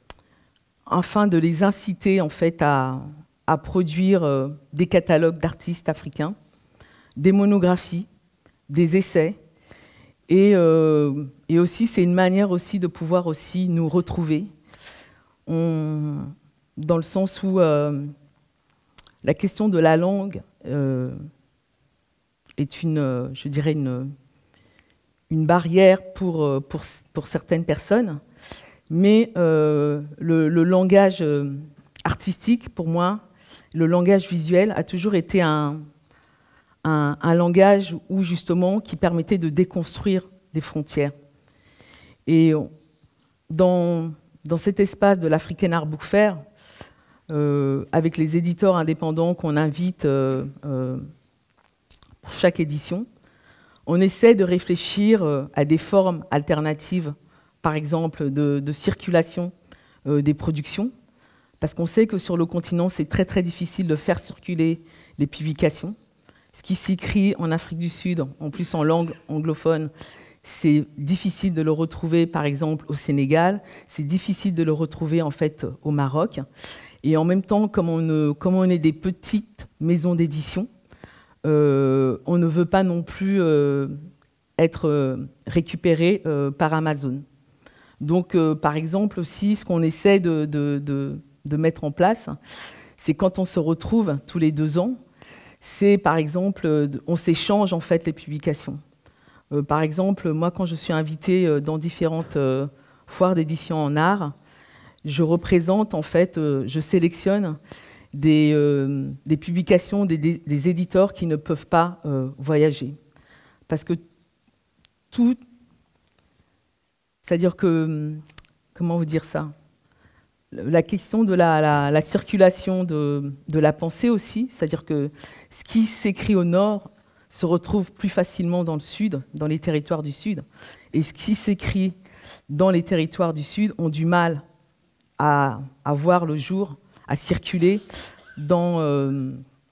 afin de les inciter en fait à, à produire euh, des catalogues d'artistes africains, des monographies, des essais, et, euh, et aussi c'est une manière aussi de pouvoir aussi nous retrouver, on, dans le sens où euh, la question de la langue euh, est une, je dirais une une barrière pour, pour, pour certaines personnes, mais euh, le, le langage artistique, pour moi, le langage visuel a toujours été un, un, un langage où, justement, qui permettait de déconstruire des frontières. Et dans, dans cet espace de l'African Art Book Fair, euh, avec les éditeurs indépendants qu'on invite euh, euh, pour chaque édition, on essaie de réfléchir à des formes alternatives, par exemple de, de circulation euh, des productions, parce qu'on sait que sur le continent, c'est très très difficile de faire circuler les publications. Ce qui s'écrit en Afrique du Sud, en plus en langue anglophone, c'est difficile de le retrouver, par exemple, au Sénégal, c'est difficile de le retrouver en fait au Maroc. Et en même temps, comme on, comme on est des petites maisons d'édition, Euh, on ne veut pas non plus euh, être euh, récupéré euh, par Amazon. Donc, euh, par exemple, aussi, ce qu'on essaie de, de, de, de mettre en place, c'est quand on se retrouve tous les deux ans, c'est, par exemple, on s'échange en fait les publications. Euh, par exemple, moi, quand je suis invitée dans différentes euh, foires d'édition en art, je représente, en fait, euh, je sélectionne des, euh, des publications des, des, des éditeurs qui ne peuvent pas euh, voyager. Parce que tout... C'est-à-dire que... Comment vous dire ça? La question de la, la, la circulation de, de la pensée aussi, c'est-à-dire que ce qui s'écrit au nord se retrouve plus facilement dans le sud, dans les territoires du sud, et ce qui s'écrit dans les territoires du sud ont du mal à, à voir le jour, à circuler dans, euh,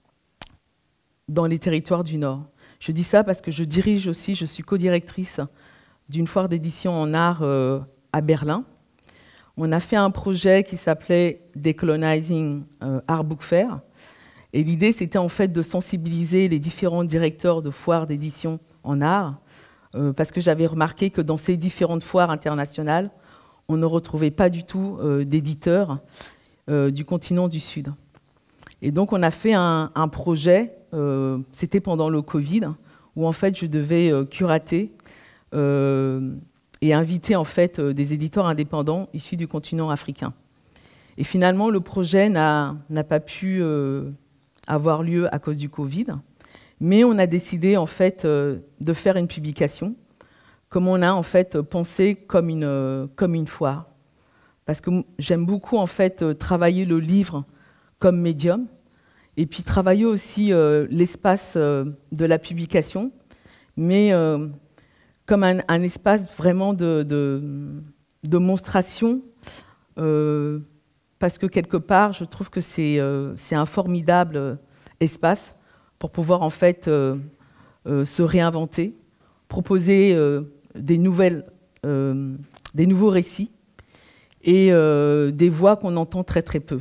dans les territoires du nord. Je dis ça parce que je dirige aussi, je suis co-directrice d'une foire d'édition en art euh, à Berlin. On a fait un projet qui s'appelait Decolonizing euh, Art Book Fair. Et l'idée, c'était en fait de sensibiliser les différents directeurs de foires d'édition en art, euh, parce que j'avais remarqué que dans ces différentes foires internationales, on ne retrouvait pas du tout euh, d'éditeurs euh, du continent du Sud. Et donc, on a fait un, un projet, euh, c'était pendant le Covid, où en fait, je devais euh, curater euh, et inviter en fait euh, des éditeurs indépendants issus du continent africain. Et finalement, le projet n'a n'a pas pu euh, avoir lieu à cause du Covid, mais on a décidé en fait euh, de faire une publication, comme on a en fait pensé comme une, euh, comme une foire. Parce que j'aime beaucoup en fait euh, travailler le livre comme médium, et puis travailler aussi euh, l'espace euh, de la publication, mais euh, comme un, un espace vraiment de, de, de monstration, euh, parce que quelque part, je trouve que c'est euh, c'est un formidable espace pour pouvoir en fait euh, euh, se réinventer, proposer euh, des, nouvelles, euh, des nouveaux récits et euh, des voix qu'on entend très très peu.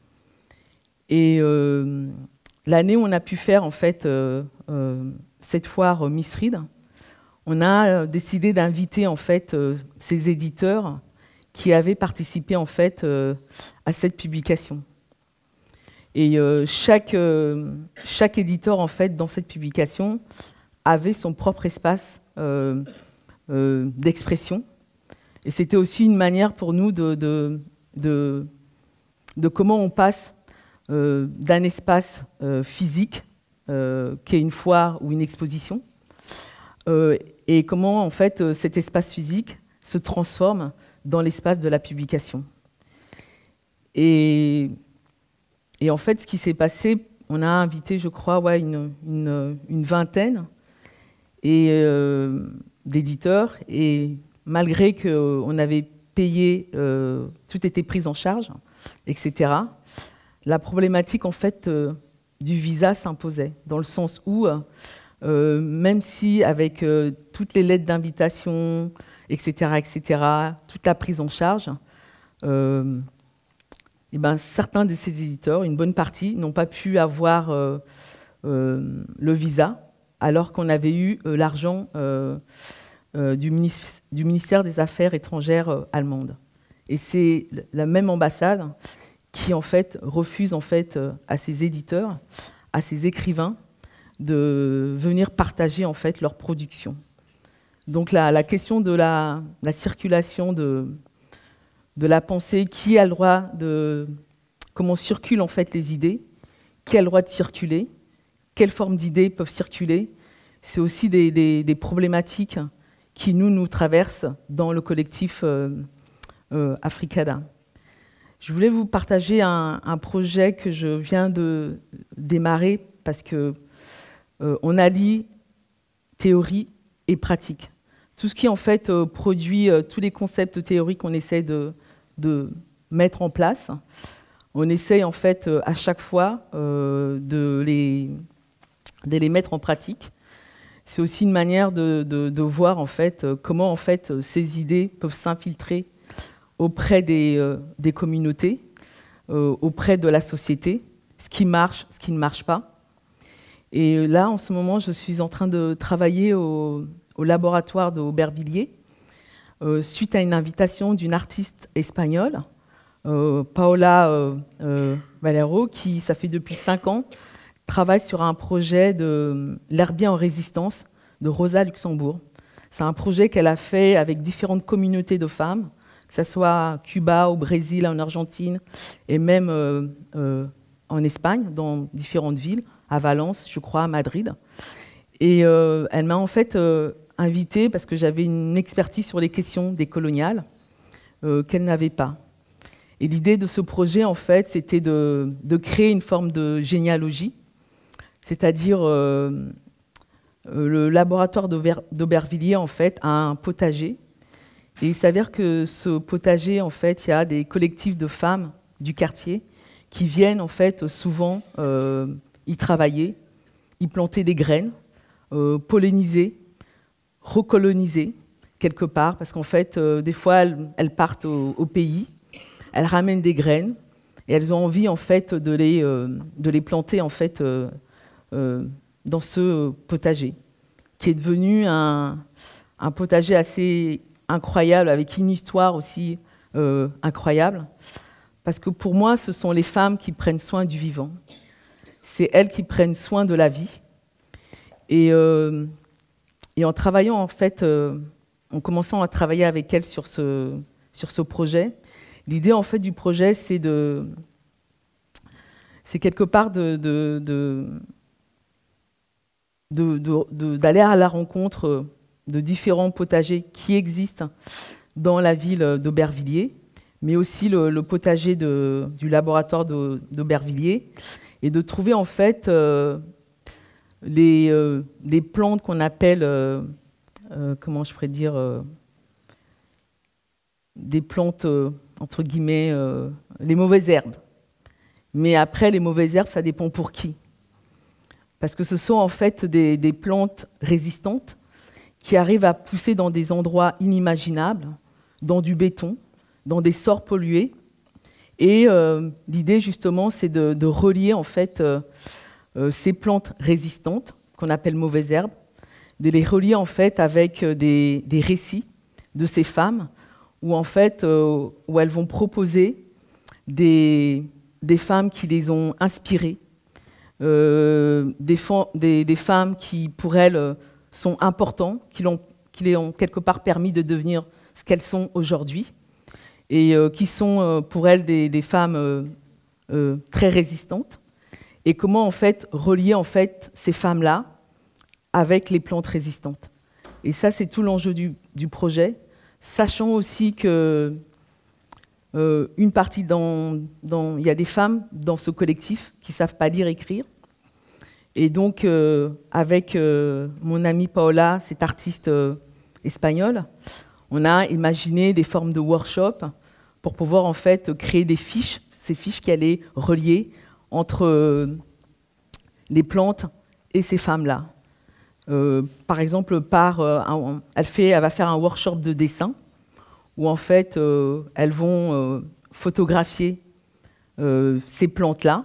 Et euh, l'année où on a pu faire en fait euh, euh, cette foire euh, Miss Read, on a décidé d'inviter en fait euh, ces éditeurs qui avaient participé en fait euh, à cette publication. Et euh, chaque, euh, chaque éditeur en fait dans cette publication avait son propre espace euh, euh, d'expression. Et c'était aussi une manière pour nous de, de, de, de comment on passe euh, d'un espace euh, physique, euh, qui est une foire ou une exposition, euh, et comment en fait euh, cet espace physique se transforme dans l'espace de la publication. Et, et en fait, ce qui s'est passé, on a invité, je crois, ouais, une, une, une vingtaine et, euh, d'éditeurs, et malgré qu'on avait payé, euh, tout était pris en charge, et cetera, la problématique en fait euh, du visa s'imposait, dans le sens où, euh, même si avec euh, toutes les lettres d'invitation, et cetera, et cetera, toute la prise en charge, euh, et ben, certains de ces éditeurs, une bonne partie, n'ont pas pu avoir euh, euh, le visa, alors qu'on avait eu euh, l'argent euh, euh, du, ministère, du ministère des Affaires étrangères euh, allemande. Et c'est la même ambassade qui en fait refuse en fait euh, à ces éditeurs, à ces écrivains, de venir partager en fait leur production. Donc la, la question de la, la circulation de, de la pensée, qui a le droit de... comment circulent en fait les idées, qui a le droit de circuler, quelles formes d'idées peuvent circuler, c'est aussi des, des, des problématiques qui nous, nous traversent dans le collectif euh, euh, Africada. Je voulais vous partager un, un projet que je viens de démarrer parce que euh, on allie théorie et pratique. Tout ce qui en fait euh, produit euh, tous les concepts théoriques qu'on essaie de, de mettre en place, on essaye en fait euh, à chaque fois euh, de, les, de les mettre en pratique. C'est aussi une manière de, de, de voir en fait euh, comment en fait ces idées peuvent s'infiltrer auprès des, euh, des communautés, euh, auprès de la société, ce qui marche, ce qui ne marche pas. Et là, en ce moment, je suis en train de travailler au, au laboratoire d'Aubervilliers, euh, suite à une invitation d'une artiste espagnole, euh, Paola euh, euh, Valero, qui, ça fait depuis cinq ans, travaille sur un projet de l'herbier en résistance de Rosa Luxembourg. C'est un projet qu'elle a fait avec différentes communautés de femmes, que ce soit à Cuba, au Brésil, en Argentine, et même euh, euh, en Espagne, dans différentes villes, à Valence, je crois, à Madrid. Et euh, elle m'a en fait euh, invitée parce que j'avais une expertise sur les questions décoloniales euh, qu'elle n'avait pas. Et l'idée de ce projet, en fait, c'était de, de créer une forme de généalogie, c'est-à-dire euh, le laboratoire d'Aubervilliers, en fait, a un potager. Et il s'avère que ce potager, en fait, il y a des collectifs de femmes du quartier qui viennent, en fait, souvent euh, y travailler, y planter des graines, euh, polliniser, recoloniser quelque part, parce qu'en fait, euh, des fois, elles, elles partent au, au pays, elles ramènent des graines et elles ont envie, en fait, de les, euh, de les planter, en fait, euh, euh, dans ce potager, qui est devenu un, un potager assez incroyable, avec une histoire aussi euh, incroyable. Parce que pour moi, ce sont les femmes qui prennent soin du vivant. C'est elles qui prennent soin de la vie. Et, euh, et en travaillant, en fait, euh, en commençant à travailler avec elles sur ce, sur ce projet, l'idée, en fait, du projet, c'est de, c'est quelque part de, de, de, de, de, de, d'aller à la rencontre de différents potagers qui existent dans la ville d'Aubervilliers, mais aussi le, le potager de, du laboratoire d'Aubervilliers, et de trouver en fait euh, les, euh, les plantes qu'on appelle, euh, euh, comment je pourrais dire, euh, des plantes, euh, entre guillemets, euh, les mauvaises herbes. Mais après, les mauvaises herbes, ça dépend pour qui. Parce que ce sont en fait des, des plantes résistantes qui arrivent à pousser dans des endroits inimaginables, dans du béton, dans des sols pollués. Et euh, l'idée, justement, c'est de, de relier en fait euh, euh, ces plantes résistantes, qu'on appelle mauvaises herbes, de les relier en fait avec des, des récits de ces femmes, où en fait, euh, où elles vont proposer des, des femmes qui les ont inspirées, euh, des, des, des femmes qui, pour elles, sont importantes, qui, l'ont, qui les ont quelque part permis de devenir ce qu'elles sont aujourd'hui, et euh, qui sont euh, pour elles des, des femmes euh, euh, très résistantes. Et comment en fait relier en fait ces femmes-là avec les plantes résistantes. Et ça, c'est tout l'enjeu du, du projet, sachant aussi que euh, une partie dans, dans, il y a des femmes dans ce collectif qui savent pas lire et écrire. Et donc, euh, avec euh, mon amie Paola, cette artiste euh, espagnole, on a imaginé des formes de workshop pour pouvoir en fait créer des fiches, ces fiches qui allaient relier entre euh, les plantes et ces femmes-là. Euh, par exemple, par, euh, un, elle, fait, elle va faire un workshop de dessin où en fait euh, elles vont euh, photographier euh, ces plantes-là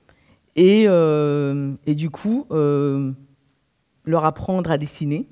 et, euh, et du coup euh, leur apprendre à dessiner.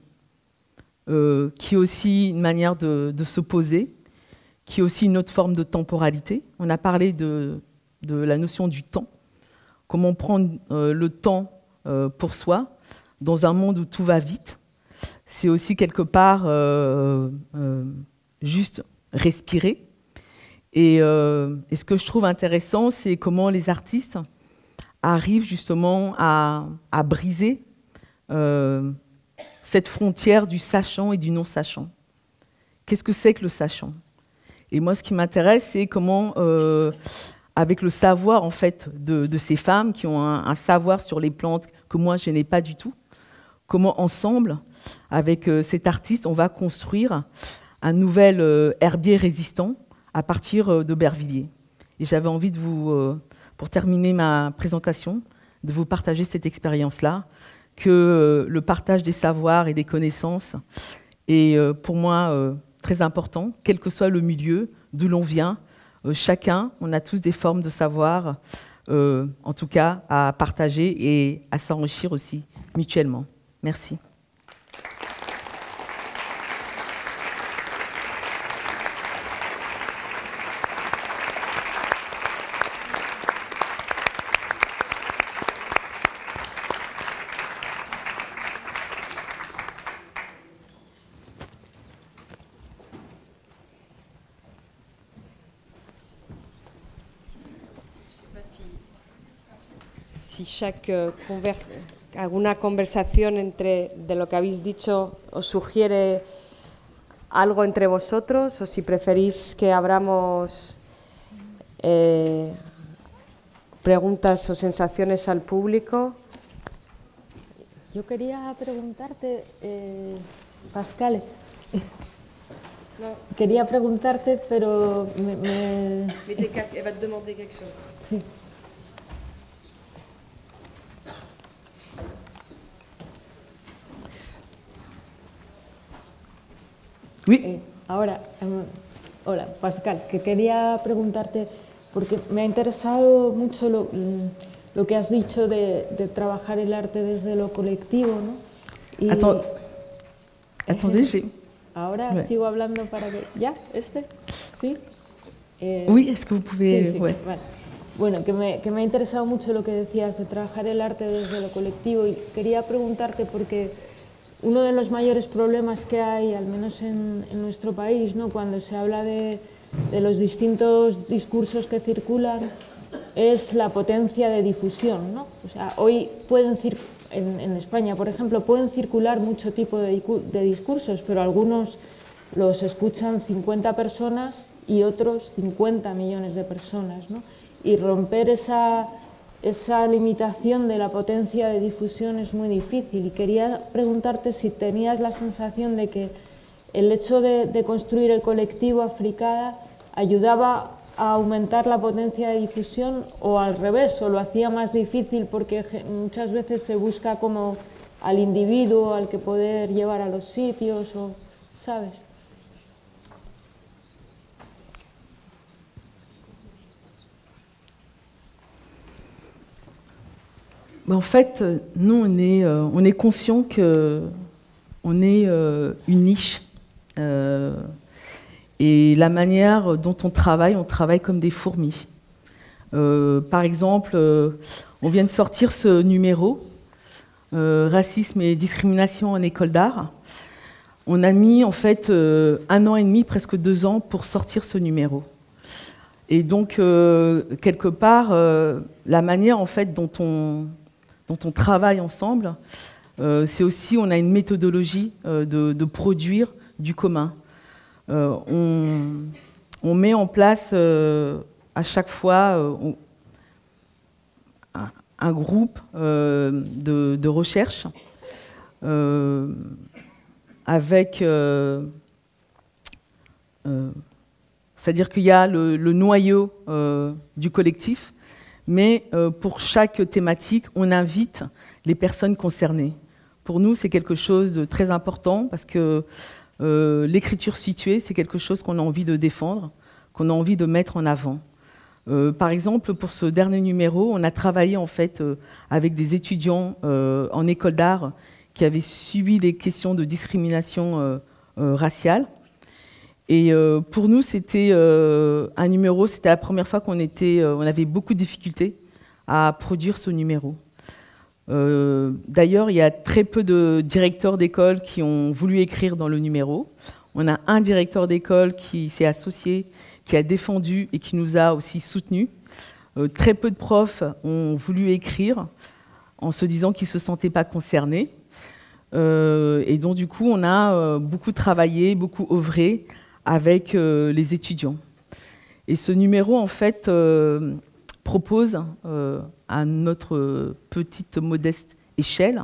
Euh, qui est aussi une manière de, de se poser, qui est aussi une autre forme de temporalité. On a parlé de, de la notion du temps, comment prendre euh, le temps euh, pour soi, dans un monde où tout va vite. C'est aussi quelque part euh, euh, juste respirer. Et, euh, et ce que je trouve intéressant, c'est comment les artistes arrivent justement à, à briser euh, cette frontière du sachant et du non-sachant. Qu'est-ce que c'est que le sachant? Et moi, ce qui m'intéresse, c'est comment, euh, avec le savoir en fait de, de ces femmes qui ont un, un savoir sur les plantes que moi, je n'ai pas du tout, comment ensemble, avec euh, cet artiste, on va construire un nouvel euh, herbier résistant à partir euh, d'Aubervilliers. Et j'avais envie de vous, euh, pour terminer ma présentation, de vous partager cette expérience-là, que euh, le partage des savoirs et des connaissances est euh, pour moi euh, très important, quel que soit le milieu d'où l'on vient. Euh, chacun, on a tous des formes de savoir, euh, en tout cas à partager et à s'enrichir aussi mutuellement. Merci. si chaque conversa, alguna conversación entre de lo que habéis dicho os sugiere algo entre vosotros, o si preferís que abramos eh, preguntas o sensaciones al público. Yo quería preguntarte, eh, Pascal, no. quería preguntarte, pero me... me... Sí. Oui. Eh, ahora, um, hola, Pascal, que quería preguntarte, porque me ha interesado mucho lo, lo que has dicho de, de trabajar el arte desde lo colectivo, ¿no? Y, Attends, attendez, j'ai... Ahora ouais. sigo hablando para que... ¿Ya? ¿Este? ¿Sí? Eh, oui, est-ce que vous pouvez... Sí, sí, ouais. vale. Bueno, que me, que me ha interesado mucho lo que decías de trabajar el arte desde lo colectivo, y quería preguntarte porque uno de los mayores problemas que hay, al menos en, en nuestro país, ¿no?, cuando se habla de, de los distintos discursos que circulan, es la potencia de difusión, ¿no? O sea, hoy pueden cir en, en España, por ejemplo, pueden circular mucho tipo de, de discursos, pero algunos los escuchan cincuenta personas y otros cincuenta millones de personas, ¿no? Y romper esa, esa limitación de la potencia de difusión es muy difícil. Y quería preguntarte si tenías la sensación de que el hecho de, de construir el colectivo Africada ayudaba a aumentar la potencia de difusión, o al revés, o lo hacía más difícil porque muchas veces se busca como al individuo al que poder llevar a los sitios, o, ¿sabes? En fait, nous, on est, euh, on est conscient qu'on est euh, une niche. Euh, et la manière dont on travaille, on travaille comme des fourmis. Euh, par exemple, euh, on vient de sortir ce numéro, euh, Racisme et discrimination en école d'art. On a mis en fait euh, un an et demi, presque deux ans, pour sortir ce numéro. Et donc, euh, quelque part, euh, la manière en fait dont on... dont on travaille ensemble, euh, c'est aussi, on a une méthodologie euh, de, de produire du commun. Euh, on, on met en place euh, à chaque fois euh, on, un, un groupe euh, de, de recherche euh, avec... Euh, euh, c'est-à-dire qu'il y a le, le noyau euh, du collectif, mais euh, pour chaque thématique, on invite les personnes concernées. Pour nous, c'est quelque chose de très important parce que euh, l'écriture située, c'est quelque chose qu'on a envie de défendre, qu'on a envie de mettre en avant. Euh, par exemple, pour ce dernier numéro, on a travaillé en fait euh, avec des étudiants euh, en école d'art qui avaient subi des questions de discrimination euh, euh, raciale. Et euh, pour nous, c'était euh, un numéro, c'était la première fois qu'on était, euh, on avait beaucoup de difficultés à produire ce numéro. Euh, D'ailleurs, il y a très peu de directeurs d'école qui ont voulu écrire dans le numéro. On a un directeur d'école qui s'est associé, qui a défendu et qui nous a aussi soutenus. Euh, très peu de profs ont voulu écrire en se disant qu'ils ne se sentaient pas concernés. Euh, et donc, du coup, on a euh, beaucoup travaillé, beaucoup œuvré avec euh, les étudiants. Et ce numéro, en fait, euh, propose, euh, à notre petite, modeste échelle,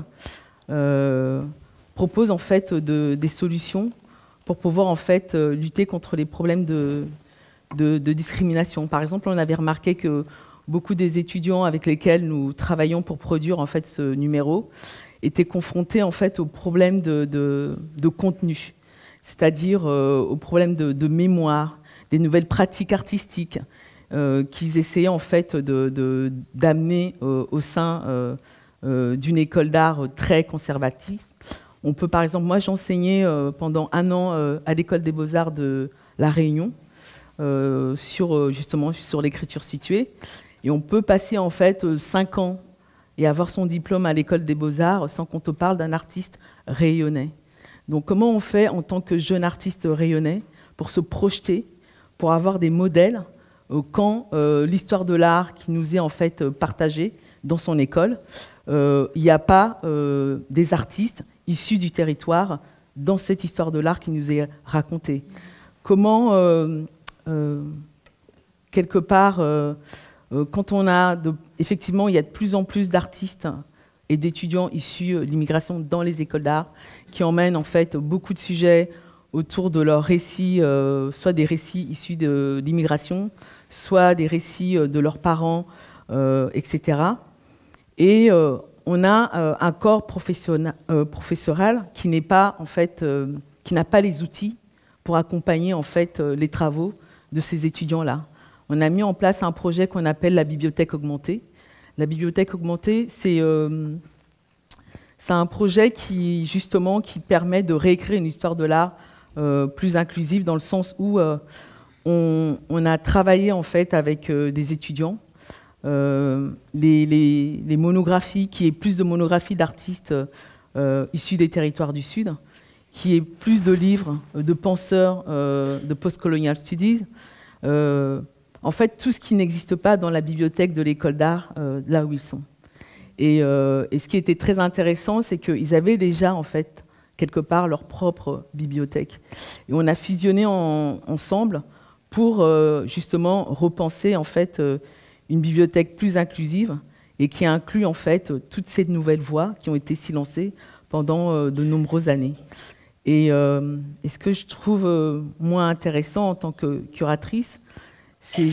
euh, propose en fait de, des solutions pour pouvoir en fait euh, lutter contre les problèmes de, de, de discrimination. Par exemple, on avait remarqué que beaucoup des étudiants avec lesquels nous travaillons pour produire en fait ce numéro étaient confrontés en fait aux problèmes de, de, de contenu, c'est-à-dire euh, aux problèmes de, de mémoire, des nouvelles pratiques artistiques euh, qu'ils essayaient en fait de, de, d'amener euh, au sein euh, euh, d'une école d'art très conservative. On peut par exemple, moi j'ai enseigné euh, pendant un an euh, à l'école des Beaux-Arts de La Réunion euh, sur euh, justement sur l'écriture située, et on peut passer en fait euh, cinq ans et avoir son diplôme à l'école des Beaux-Arts sans qu'on te parle d'un artiste rayonnais. Donc comment on fait en tant que jeune artiste rayonnais pour se projeter, pour avoir des modèles euh, quand euh, l'histoire de l'art qui nous est en fait partagée dans son école, euh, il n'y a pas euh, des artistes issus du territoire dans cette histoire de l'art qui nous est racontée. Comment, euh, euh, quelque part, euh, euh, quand on a, de, effectivement, il y a de plus en plus d'artistes et d'étudiants issus de l'immigration dans les écoles d'art, qui emmènent en fait beaucoup de sujets autour de leurs récits, euh, soit des récits issus de l'immigration, soit des récits de leurs parents, euh, et cetera. Et euh, on a euh, un corps euh, professoral qui n'est pas, en fait, euh, qui n'a pas les outils pour accompagner en fait euh, les travaux de ces étudiants-là. On a mis en place un projet qu'on appelle la bibliothèque augmentée. La bibliothèque augmentée, c'est euh, un projet qui, justement, qui permet de réécrire une histoire de l'art euh, plus inclusive, dans le sens où euh, on, on a travaillé en fait avec euh, des étudiants. Euh, les, les, les monographies, qui est plus de monographies d'artistes euh, issus des territoires du Sud, qui est plus de livres de penseurs euh, de post-colonial studies. Euh, en fait, tout ce qui n'existe pas dans la bibliothèque de l'école d'art, euh, là où ils sont. Et, euh, et ce qui était très intéressant, c'est qu'ils avaient déjà, en fait, quelque part, leur propre bibliothèque. Et on a fusionné en, ensemble pour, euh, justement, repenser, en fait, euh, une bibliothèque plus inclusive et qui inclut, en fait, toutes ces nouvelles voix qui ont été silencées pendant euh, de nombreuses années. Et, euh, et ce que je trouve euh, moins intéressant en tant que curatrice, c'est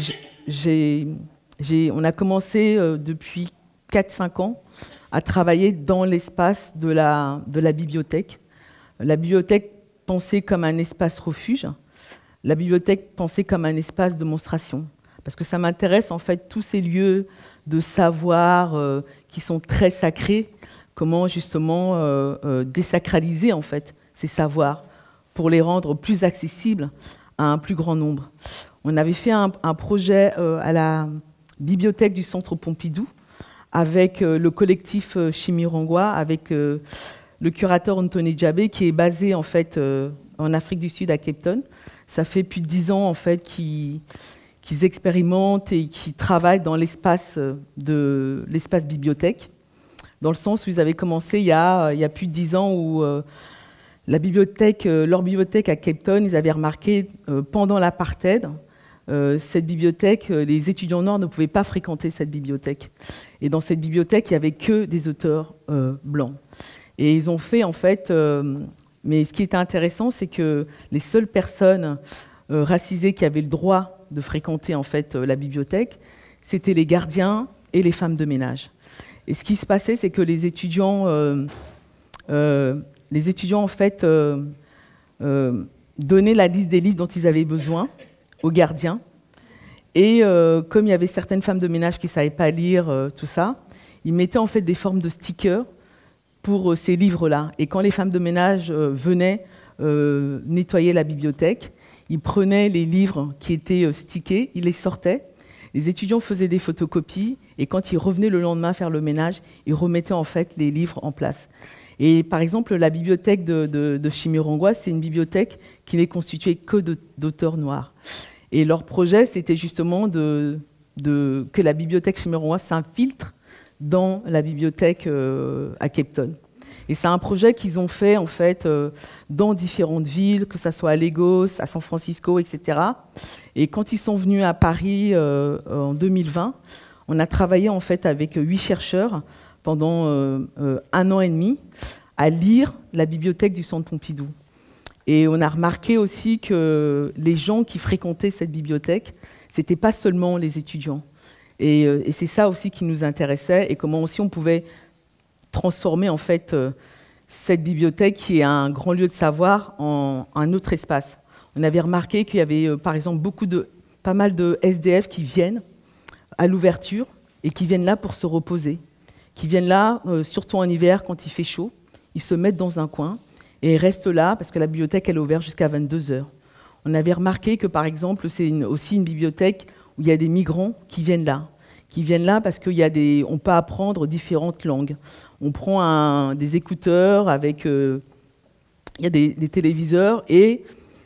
qu'on a commencé euh, depuis quatre cinq ans à travailler dans l'espace de la, de la bibliothèque. La bibliothèque pensée comme un espace refuge, la bibliothèque pensée comme un espace de monstration. Parce que ça m'intéresse, en fait, tous ces lieux de savoir euh, qui sont très sacrés, comment justement euh, euh, désacraliser, en fait, ces savoirs pour les rendre plus accessibles à un plus grand nombre. On avait fait un, un projet euh, à la bibliothèque du Centre Pompidou avec euh, le collectif euh, Chimirongwa, avec euh, le curateur Anthony Djabé, qui est basé en fait euh, en Afrique du Sud à Cape Town. Ça fait plus de dix ans en fait qu'ils qu'ils expérimentent et qui travaillent dans l'espace de l'espace bibliothèque, dans le sens où ils avaient commencé il y a, il y a plus de dix ans où euh, La bibliothèque, euh, leur bibliothèque à Cape Town, ils avaient remarqué euh, pendant l'apartheid, euh, cette bibliothèque, euh, les étudiants noirs ne pouvaient pas fréquenter cette bibliothèque. Et dans cette bibliothèque, il n'y avait que des auteurs euh, blancs. Et ils ont fait, en fait, euh, mais ce qui était intéressant, c'est que les seules personnes euh, racisées qui avaient le droit de fréquenter, en fait, euh, la bibliothèque, c'était les gardiens et les femmes de ménage. Et ce qui se passait, c'est que les étudiants... Euh, euh, Les étudiants, en fait, euh, euh, donnaient la liste des livres dont ils avaient besoin aux gardiens. Et euh, comme il y avait certaines femmes de ménage qui ne savaient pas lire euh, tout ça, ils mettaient en fait des formes de stickers pour euh, ces livres-là. Et quand les femmes de ménage euh, venaient euh, nettoyer la bibliothèque, ils prenaient les livres qui étaient euh, stickés, ils les sortaient. Les étudiants faisaient des photocopies et quand ils revenaient le lendemain faire le ménage, ils remettaient en fait les livres en place. Et par exemple, la bibliothèque de, de, de Chimirongwa, c'est une bibliothèque qui n'est constituée que d'auteurs noirs. Et leur projet, c'était justement de, de, que la bibliothèque Chimirongwa s'infiltre dans la bibliothèque euh, à Cape Town. Et c'est un projet qu'ils ont fait en fait euh, dans différentes villes, que ce soit à Lagos, à San Francisco, et cetera. Et quand ils sont venus à Paris euh, en deux mille vingt, on a travaillé en fait avec huit chercheurs pendant euh, euh, un an et demi, à lire la bibliothèque du Centre Pompidou. Et on a remarqué aussi que les gens qui fréquentaient cette bibliothèque, ce n'étaient pas seulement les étudiants. Et, euh, et c'est ça aussi qui nous intéressait, et comment aussi on pouvait transformer en fait euh, cette bibliothèque, qui est un grand lieu de savoir, en un autre espace. On avait remarqué qu'il y avait, euh, par exemple, beaucoup de, pas mal de S D F qui viennent à l'ouverture, et qui viennent là pour se reposer. Qui viennent là, euh, surtout en hiver, quand il fait chaud, ils se mettent dans un coin et ils restent là parce que la bibliothèque elle est ouverte jusqu'à vingt-deux heures. On avait remarqué que, par exemple, c'est une, aussi une bibliothèque où il y a des migrants qui viennent là. Qui viennent là parce qu'on peut apprendre différentes langues. On prend un, des écouteurs avec... Euh, il y a des, des téléviseurs et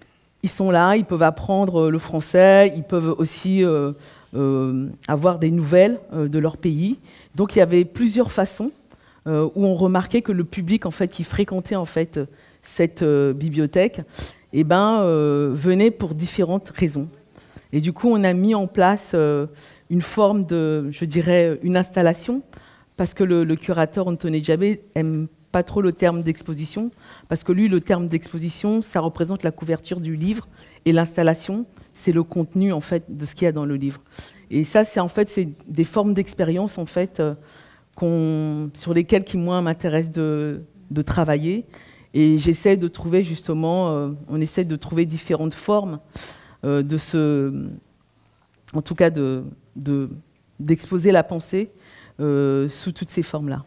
ils sont là, ils peuvent apprendre le français, ils peuvent aussi euh, euh, avoir des nouvelles euh, de leur pays. Donc il y avait plusieurs façons euh, où on remarquait que le public en fait, qui fréquentait en fait, cette euh, bibliothèque eh ben, euh, venait pour différentes raisons. Et du coup, on a mis en place euh, une forme de, je dirais, une installation, parce que le, le curateur Anthony Djabé aime pas trop le terme d'exposition, parce que lui, le terme d'exposition, ça représente la couverture du livre, et l'installation, c'est le contenu en fait de ce qu'il y a dans le livre. Et ça, c'est en fait, c'est des formes d'expérience en fait euh, qu'on, sur lesquelles qui moi m'intéresse de, de travailler. Et j'essaie de trouver justement, euh, on essaie de trouver différentes formes euh, de ce, en tout cas de, de, d'exposer la pensée euh, sous toutes ces formes-là.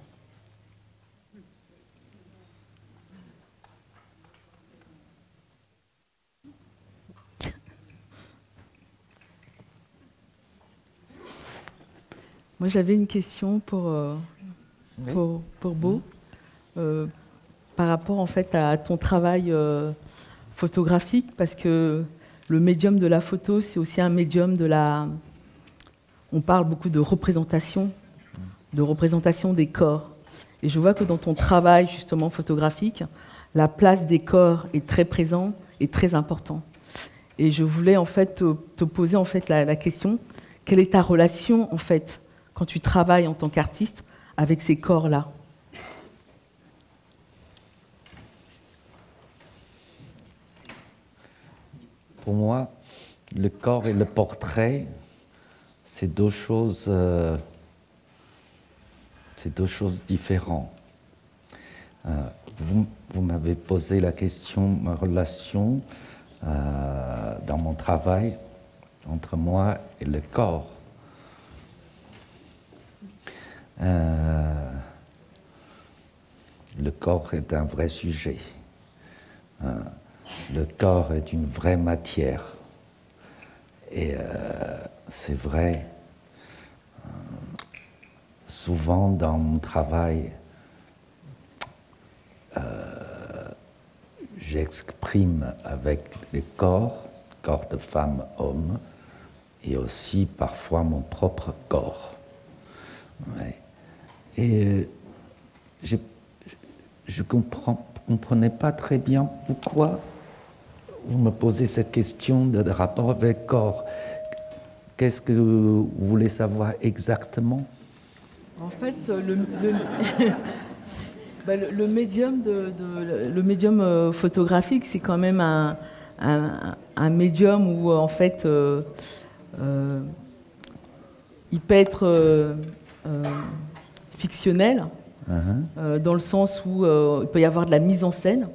Moi, j'avais une question pour, euh, oui. pour, pour Beau, euh, par rapport en fait à ton travail euh, photographique, parce que le médium de la photo, c'est aussi un médium de la... On parle beaucoup de représentation, de représentation des corps. Et je vois que dans ton travail justement photographique, la place des corps est très présente et très importante. Et je voulais en fait te, te poser en fait la, la question, quelle est ta relation en fait quand tu travailles en tant qu'artiste avec ces corps-là? Pour moi, le corps et le portrait, c'est deux choses, euh, c'est deux choses différentes. Euh, vous vous m'avez posé la question, ma relation euh, dans mon travail entre moi et le corps. Euh, le corps est un vrai sujet. Euh, le corps est une vraie matière. Et euh, c'est vrai, euh, souvent dans mon travail, euh, j'exprime avec les corps, corps de femmes, hommes, et aussi parfois mon propre corps. Ouais. Et je ne comprenais pas très bien pourquoi vous me posez cette question de, de rapport avec le corps. Qu'est-ce que vous voulez savoir exactement? En fait, le, le, bah, le, le médium, de, de, le médium photographique, c'est quand même un, un, un médium où, en fait, euh, euh, il peut être... Euh, Euh, fictionnel, uh-huh. euh, dans le sens où euh, il peut y avoir de la mise en scène,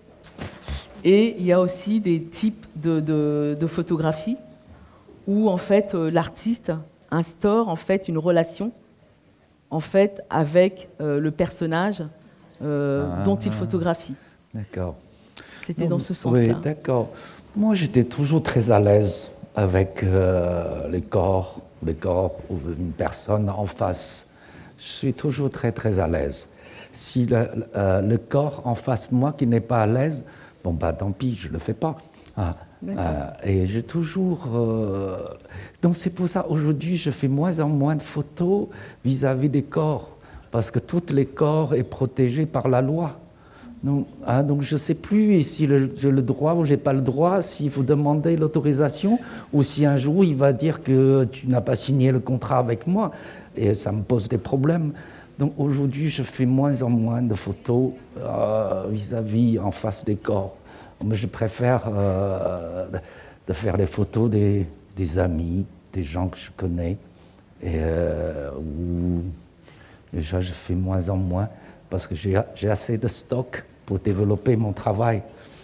et il y a aussi des types de, de, de photographies où en fait euh, l'artiste instaure en fait une relation en fait avec euh, le personnage euh, ah, dont il photographie. D'accord. C'était dans ce sens-là. Oui, d'accord. Moi, j'étais toujours très à l'aise avec euh, les corps. le corps ou une personne en face. Je suis toujours très, très à l'aise. Si le, euh, le corps en face de moi qui n'est pas à l'aise, bon, bah tant pis, je ne le fais pas. Ah, euh, et j'ai toujours... Euh... Donc c'est pour ça, aujourd'hui, je fais moins en moins de photos vis-à-vis des corps, parce que tous les corps sont protégés par la loi. Donc, hein, donc je ne sais plus si j'ai le droit ou je n'ai pas le droit, s'il faut demander l'autorisation, ou si un jour il va dire que tu n'as pas signé le contrat avec moi, et ça me pose des problèmes. Donc aujourd'hui, je fais moins en moins de photos euh, vis-à-vis en face des corps. Mais je préfère euh, de faire des photos des, des amis, des gens que je connais, et euh, où déjà je fais moins en moins, parce que j'ai, j'ai assez de stock pour développer mon travail.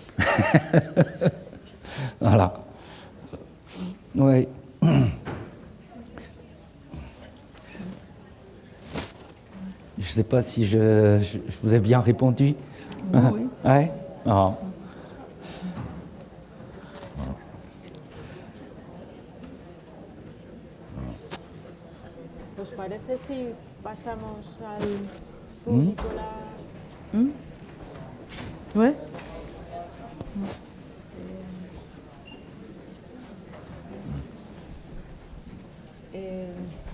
Voilà. Oui. Je ne sais pas si je, je, je vous ai bien répondu. Oui. oui. Ouais. Oh. ¿Os parece si pasamos al público mmh. la... Mmh. Ouais. Eh,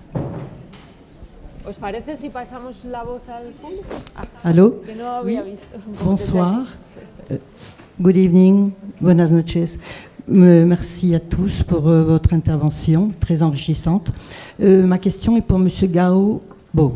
¿Os parece si pasamos la voz al público? Ah, Allô? que no había Oui. visto. Bonsoir. Euh, Good evening. Buenas noches. Me- Merci à tous pour euh, votre intervention très enrichissante. Euh, ma question est pour Monsieur Gaobo.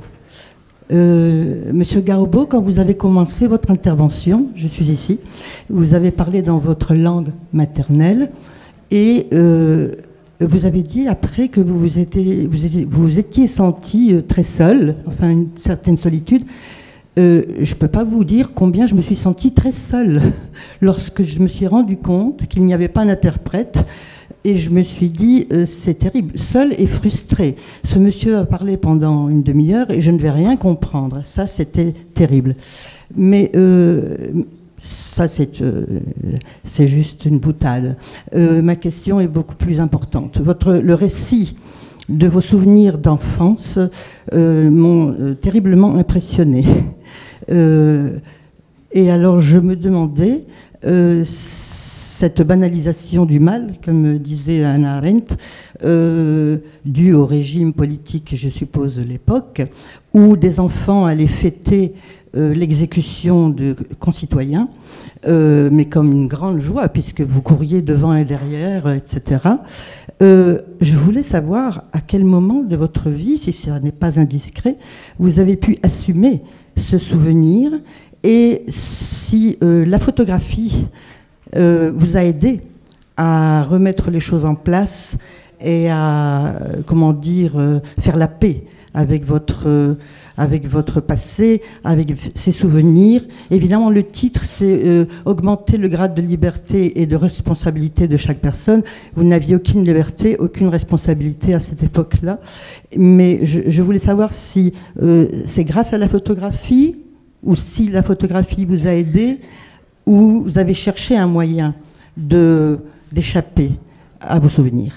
Euh, Monsieur Gaobo, quand vous avez commencé votre intervention, je suis ici, vous avez parlé dans votre langue maternelle et euh, vous avez dit après que vous vous étiez, vous étiez, vous vous étiez senti euh, très seul, enfin une certaine solitude. Euh, je ne peux pas vous dire combien je me suis sentie très seule lorsque je me suis rendu compte qu'il n'y avait pas d'interprète. Et je me suis dit, euh, c'est terrible, seule et frustrée. Ce monsieur a parlé pendant une demi-heure et je ne vais rien comprendre. Ça, c'était terrible. Mais euh, ça, c'est euh, c'est juste une boutade. Euh, ma question est beaucoup plus importante. Votre, le récit de vos souvenirs d'enfance euh, m'ont euh, terriblement impressionnée. Euh, et alors, je me demandais... Euh, cette banalisation du mal, comme disait Hannah Arendt, euh, due au régime politique, je suppose, de l'époque, où des enfants allaient fêter euh, l'exécution de concitoyens, euh, mais comme une grande joie, puisque vous couriez devant et derrière, et cetera. Euh, je voulais savoir à quel moment de votre vie, si ce n'est pas indiscret, vous avez pu assumer ce souvenir, et si euh, la photographie Euh, vous a aidé à remettre les choses en place et à, euh, comment dire, euh, faire la paix avec votre, euh, avec votre passé, avec ses souvenirs. Évidemment, le titre, c'est euh, augmenter le grade de liberté et de responsabilité de chaque personne. Vous n'aviez aucune liberté, aucune responsabilité à cette époque-là. Mais je, je voulais savoir si euh, c'est grâce à la photographie ou si la photographie vous a aidé, où vous avez cherché un moyen de, d'échapper à vos souvenirs.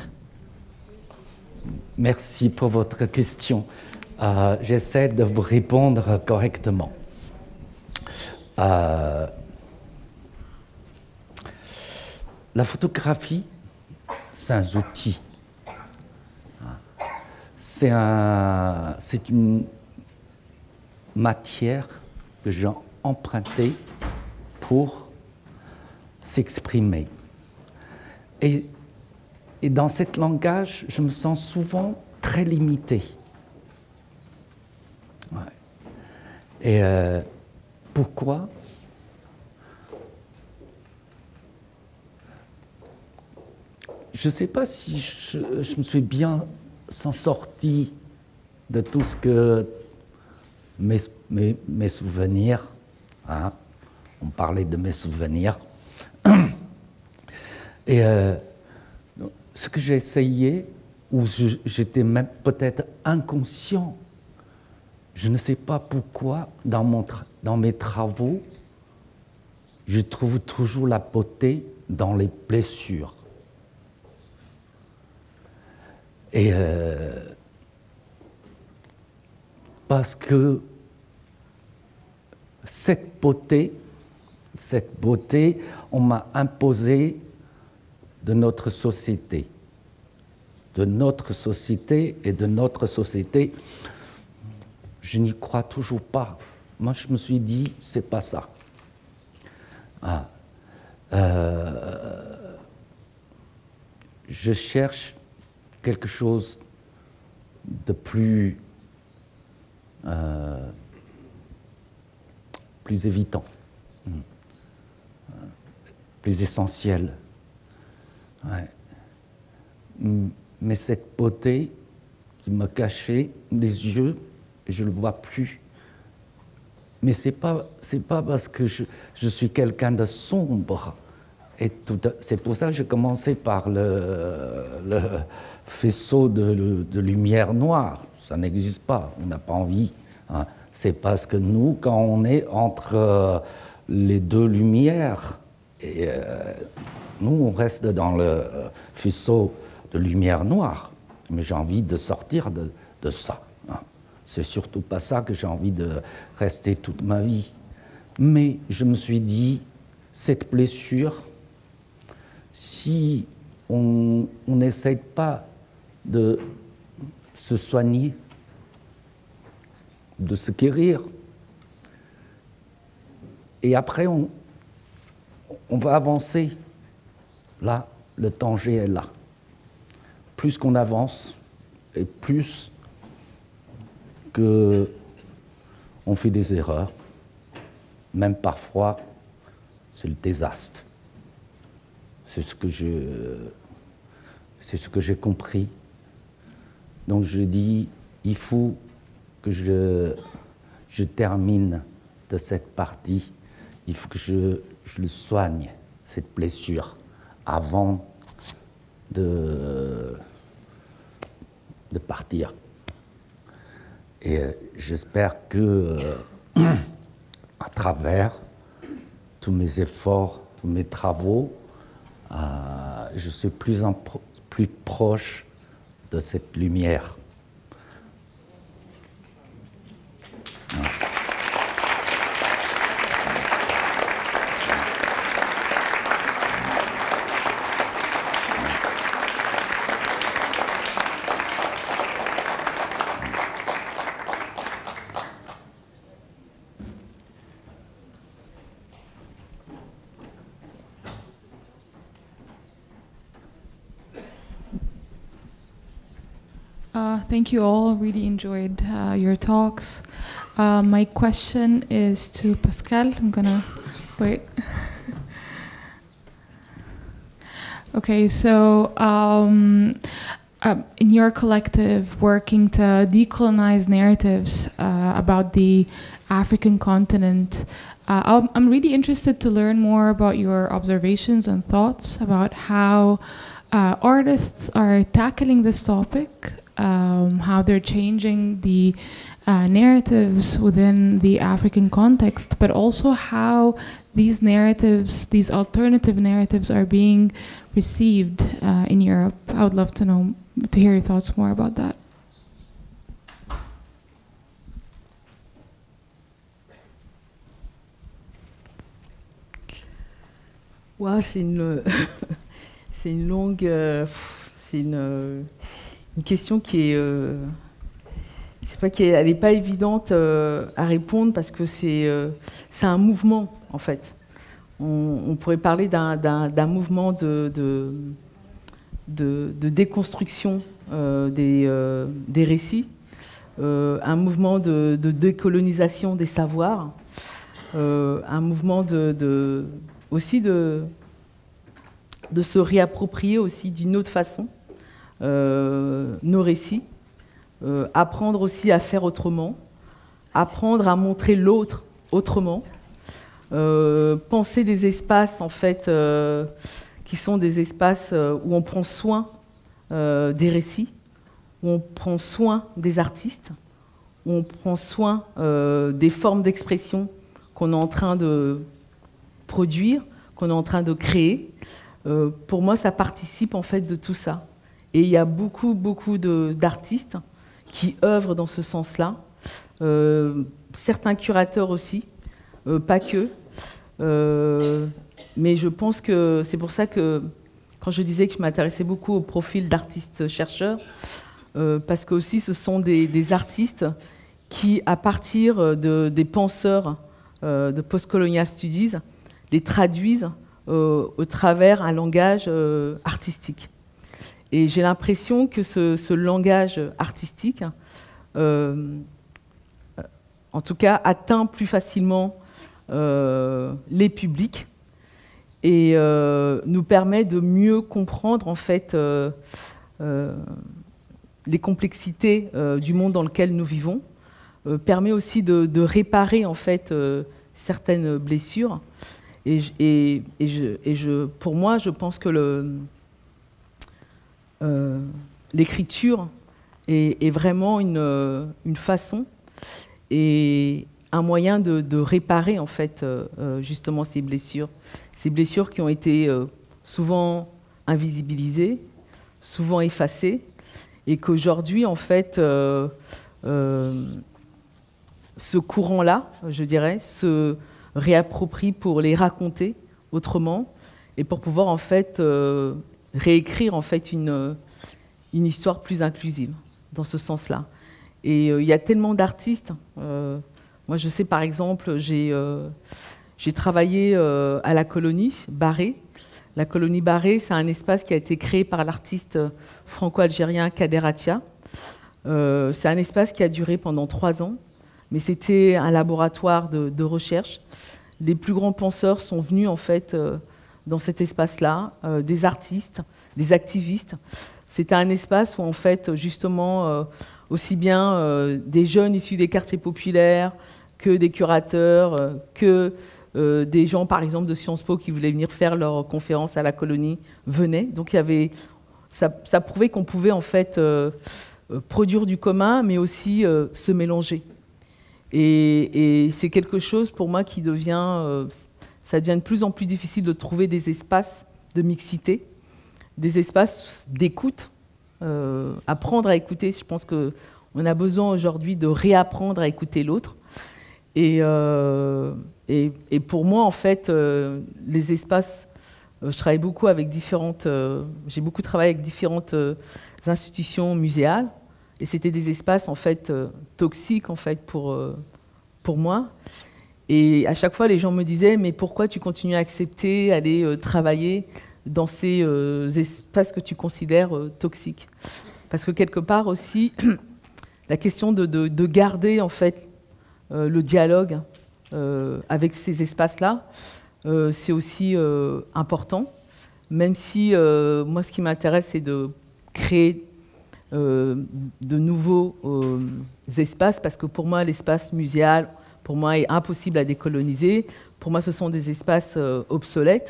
Merci pour votre question. Euh, j'essaie de vous répondre correctement. Euh, la photographie, c'est un outil. C'est, un, c'est une matière que j'ai empruntée pour s'exprimer. Et, et dans ce langage, je me sens souvent très limité. Ouais. Et euh, pourquoi? Je ne sais pas si je, je me suis bien sorti de tout ce que mes, mes, mes souvenirs, hein, on parlait de mes souvenirs. Et euh, ce que j'ai essayé, ou je, j'étais même peut-être inconscient, je ne sais pas pourquoi, dans, mon tra- dans mes travaux, je trouve toujours la beauté dans les blessures. Et euh, parce que cette beauté, cette beauté, on m'a imposé de notre société, de notre société et de notre société. Je n'y crois toujours pas. Moi, je me suis dit, c'est pas ça. Ah. Euh, je cherche quelque chose de plus, euh, plus évident, plus essentiel. Ouais. Mais cette beauté qui me cachait les yeux, je ne le vois plus. Mais ce n'est pas, c'est pas parce que je, je suis quelqu'un de sombre. Et tout, c'est pour ça que j'ai commencé par le, le faisceau de, de lumière noire. Ça n'existe pas, on n'a pas envie. Hein. C'est parce que nous, quand on est entre euh, les deux lumières, et, euh, nous, on reste dans le euh, faisceau de lumière noire. Mais j'ai envie de sortir de, de ça. Hein. C'est surtout pas ça que j'ai envie de rester toute ma vie. Mais je me suis dit, cette blessure, si on n'essaie pas de se soigner, de se guérir. Et après, on, on va avancer. Là, le danger est là. Plus qu'on avance, et plus qu'on fait des erreurs, même parfois, c'est le désastre. C'est ce que je, c'est ce que j'ai compris. Donc je dis, il faut que je, je termine de cette partie. Il faut que je, je le soigne, cette blessure, avant de, de partir. Et j'espère que, euh, à travers tous mes efforts, tous mes travaux, euh, je suis plus, en pro plus proche de cette lumière. Ouais. Uh, thank you all. Really enjoyed uh, your talks. Uh, my question is to Pascal. I'm gonna wait. Okay, so um, uh, in your collective working to decolonize narratives uh, about the African continent, uh, I'm, I'm really interested to learn more about your observations and thoughts about how uh, artists are tackling this topic. Um, how they're changing the uh, narratives within the African context, but also how these narratives, these alternative narratives, are being received uh, in Europe. I would love to know, to hear your thoughts more about that. Wow, c'est une, c'est une longue, euh, c'est une. Une question qui est, euh, c'est pas qu'elle elle n'est pas évidente euh, à répondre parce que c'est, euh, c'est un mouvement en fait. On, on pourrait parler d'un, d'un, d'un mouvement de, de, de, de déconstruction euh, des, euh, des récits, euh, un mouvement de, de décolonisation des savoirs, euh, un mouvement de, de, aussi de, de se réapproprier aussi d'une autre façon. Euh, nos récits, euh, apprendre aussi à faire autrement, apprendre à montrer l'autre autrement, euh, penser des espaces en fait euh, qui sont des espaces euh, où on prend soin euh, des récits, où on prend soin des artistes, où on prend soin euh, des formes d'expression qu'on est en train de produire, qu'on est en train de créer. Euh, pour moi, ça participe en fait de tout ça. Et il y a beaucoup, beaucoup de, d'artistes qui œuvrent dans ce sens-là. Euh, certains curateurs aussi, euh, pas que. Euh, mais je pense que c'est pour ça que, quand je disais que je m'intéressais beaucoup au profil d'artistes-chercheurs, euh, parce que aussi ce sont des, des artistes qui, à partir de, des penseurs euh, de Postcolonial Studies, les traduisent euh, au travers un langage euh, artistique. Et j'ai l'impression que ce, ce langage artistique, euh, en tout cas, atteint plus facilement euh, les publics et euh, nous permet de mieux comprendre en fait euh, euh, les complexités euh, du monde dans lequel nous vivons, euh, permet aussi de, de réparer en fait euh, certaines blessures. Et, et, et, je, et je, pour moi, je pense que le Euh, l'écriture est, est vraiment une, une façon et un moyen de, de réparer en fait euh, justement ces blessures, ces blessures qui ont été euh, souvent invisibilisées, souvent effacées, et qu'aujourd'hui en fait euh, euh, ce courant-là, je dirais, se réapproprie pour les raconter autrement et pour pouvoir en fait euh, réécrire en fait une, une histoire plus inclusive. dans ce sens-là. Et euh, il y a tellement d'artistes. Euh, moi, je sais, par exemple, j'ai euh, j'ai travaillé euh, à la colonie Barré. La colonie Barré, c'est un espace qui a été créé par l'artiste franco-algérien Kader Atia. Euh, c'est un espace qui a duré pendant trois ans, mais c'était un laboratoire de, de recherche. Les plus grands penseurs sont venus, en fait, euh, dans cet espace-là, euh, des artistes, des activistes. C'était un espace où, en fait, justement, euh, aussi bien euh, des jeunes issus des quartiers populaires que des curateurs, euh, que euh, des gens, par exemple, de Sciences Po qui voulaient venir faire leur conférence à la colonie venaient. Donc, il y avait, ça, ça prouvait qu'on pouvait, en fait, euh, produire du commun, mais aussi euh, se mélanger. Et, et c'est quelque chose, pour moi, qui devient... Euh, ça devient de plus en plus difficile de trouver des espaces de mixité, des espaces d'écoute, euh, apprendre à écouter. Je pense qu'on a besoin aujourd'hui de réapprendre à écouter l'autre. Et, euh, et, et pour moi, en fait, euh, les espaces, euh, je travaille beaucoup avec différentes, euh, j'ai beaucoup travaillé avec différentes euh, institutions muséales, et c'était des espaces en fait euh, toxiques en fait pour euh, pour moi. Et à chaque fois, les gens me disaient mais pourquoi tu continues à accepter, aller euh, travailler dans ces euh, espaces que tu considères euh, toxiques? Parce que quelque part aussi, la question de, de, de garder en fait euh, le dialogue euh, avec ces espaces-là, euh, c'est aussi euh, important. Même si euh, moi, ce qui m'intéresse, c'est de créer euh, de nouveaux euh, espaces, parce que pour moi, l'espace muséal, pour moi, est impossible à décoloniser. Pour moi, ce sont des espaces euh, obsolètes.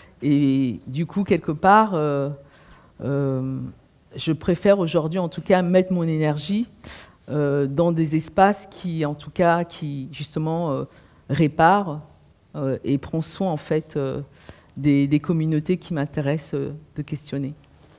Et du coup, quelque part, euh, euh, je préfère aujourd'hui, en tout cas, mettre mon énergie euh, dans des espaces qui, en tout cas, qui justement euh, réparent euh, et prennent soin, en fait, euh, des, des communautés qui m'intéressent euh, de questionner.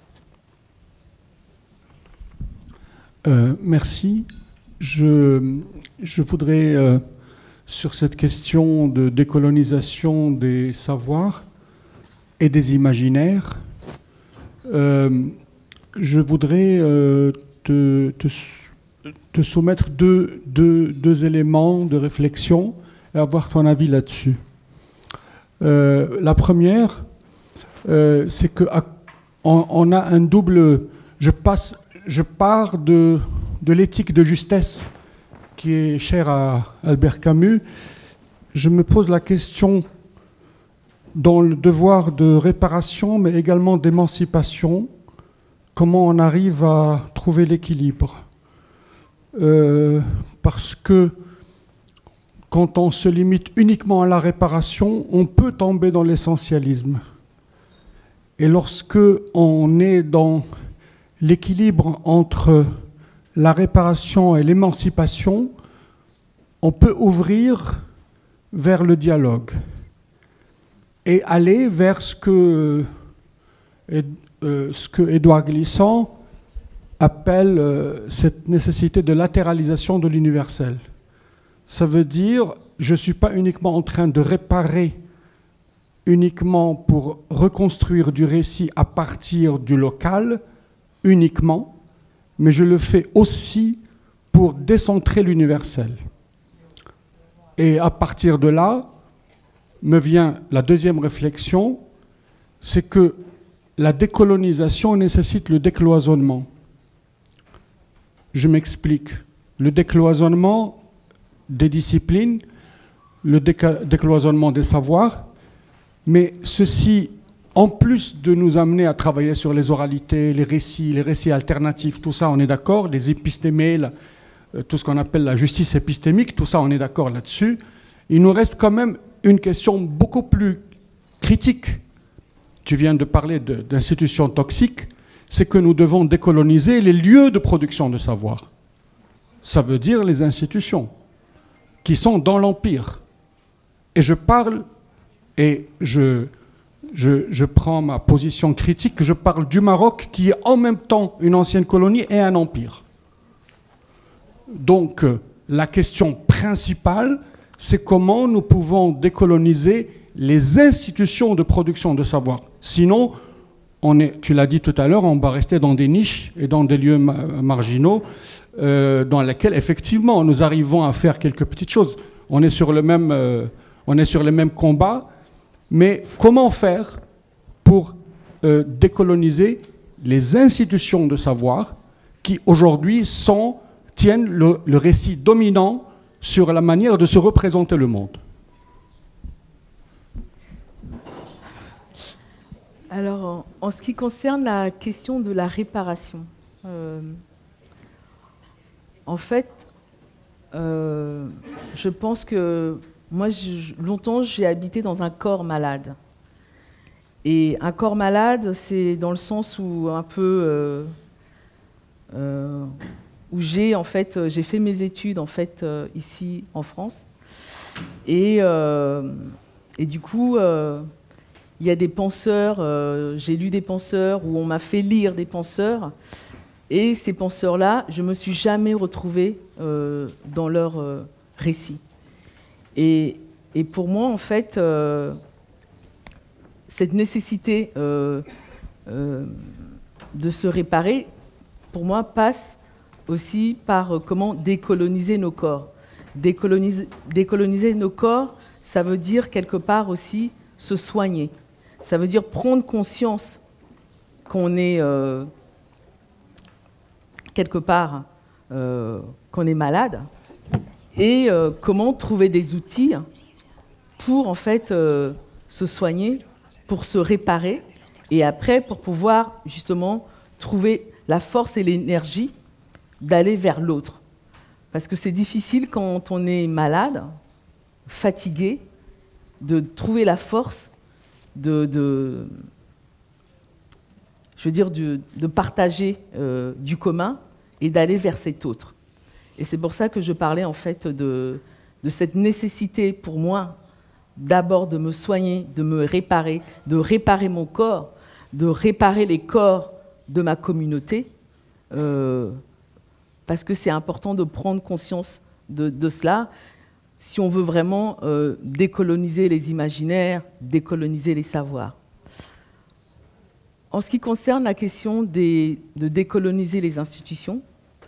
Euh, merci. Je, je voudrais, euh, sur cette question de décolonisation des savoirs et des imaginaires, euh, je voudrais euh, te, te, te soumettre deux, deux, deux éléments de réflexion et avoir ton avis là-dessus. Euh, la première, euh, c'est qu'on on a un double... Je, passe, je pars de, de l'éthique de justesse qui est chère à Albert Camus. Je me pose la question dans le devoir de réparation, mais également d'émancipation, comment on arrive à trouver l'équilibre. Euh, parce que quand on se limite uniquement à la réparation, on peut tomber dans l'essentialisme. Et lorsque on est dans l'équilibre entre la réparation et l'émancipation, on peut ouvrir vers le dialogue et aller vers ce que, euh, ce que Édouard Glissant appelle euh, cette nécessité de latéralisation de l'universel. Ça veut dire, je ne suis pas uniquement en train de réparer uniquement pour reconstruire du récit à partir du local, uniquement, mais je le fais aussi pour décentrer l'universel. Et à partir de là, me vient la deuxième réflexion, c'est que la décolonisation nécessite le décloisonnement. Je m'explique. Le décloisonnement des disciplines, le décloisonnement des savoirs, mais ceci, en plus de nous amener à travailler sur les oralités, les récits, les récits alternatifs, tout ça, on est d'accord, les épistémés, tout ce qu'on appelle la justice épistémique, tout ça, on est d'accord là-dessus. Il nous reste quand même une question beaucoup plus critique. Tu viens de parler d'institutions toxiques, c'est que nous devons décoloniser les lieux de production de savoir. Ça veut dire les institutions qui sont dans l'Empire. Et je parle, et je, je, je prends ma position critique, je parle du Maroc qui est en même temps une ancienne colonie et un empire. Donc, la question principale, c'est comment nous pouvons décoloniser les institutions de production de savoir. Sinon, on est, tu l'as dit tout à l'heure, on va rester dans des niches et dans des lieux ma marginaux euh, dans lesquels, effectivement, nous arrivons à faire quelques petites choses. On est sur le même, euh, on est sur les mêmes combats, mais comment faire pour euh, décoloniser les institutions de savoir qui, aujourd'hui, sont, tiennent le, le récit dominant sur la manière de se représenter le monde? Alors, en, en ce qui concerne la question de la réparation, euh, en fait, euh, je pense que moi, je, longtemps, j'ai habité dans un corps malade. Et un corps malade, c'est dans le sens où un peu euh, euh, où j'ai en fait, j'ai fait mes études en fait euh, ici en France. Et, euh, et du coup. Euh, Il y a des penseurs, euh, j'ai lu des penseurs, où on m'a fait lire des penseurs, et ces penseurs-là, je ne me suis jamais retrouvée euh, dans leur euh, récit. Et, et pour moi, en fait, euh, cette nécessité euh, euh, de se réparer, pour moi, passe aussi par euh, comment décoloniser nos corps. Décoloniser, décoloniser nos corps, ça veut dire quelque part aussi se soigner. Ça veut dire prendre conscience qu'on est euh, quelque part, euh, qu'on est malade, et euh, comment trouver des outils pour en fait euh, se soigner, pour se réparer, et après pour pouvoir justement trouver la force et l'énergie d'aller vers l'autre. Parce que c'est difficile quand on est malade, fatigué, de trouver la force De, de, je veux dire, de, de partager euh, du commun et d'aller vers cet autre. Et c'est pour ça que je parlais en fait de, de cette nécessité pour moi d'abord de me soigner, de me réparer, de réparer mon corps, de réparer les corps de ma communauté, euh, parce que c'est important de prendre conscience de, de cela. Si on veut vraiment euh, décoloniser les imaginaires, décoloniser les savoirs. En ce qui concerne la question des, de décoloniser les institutions,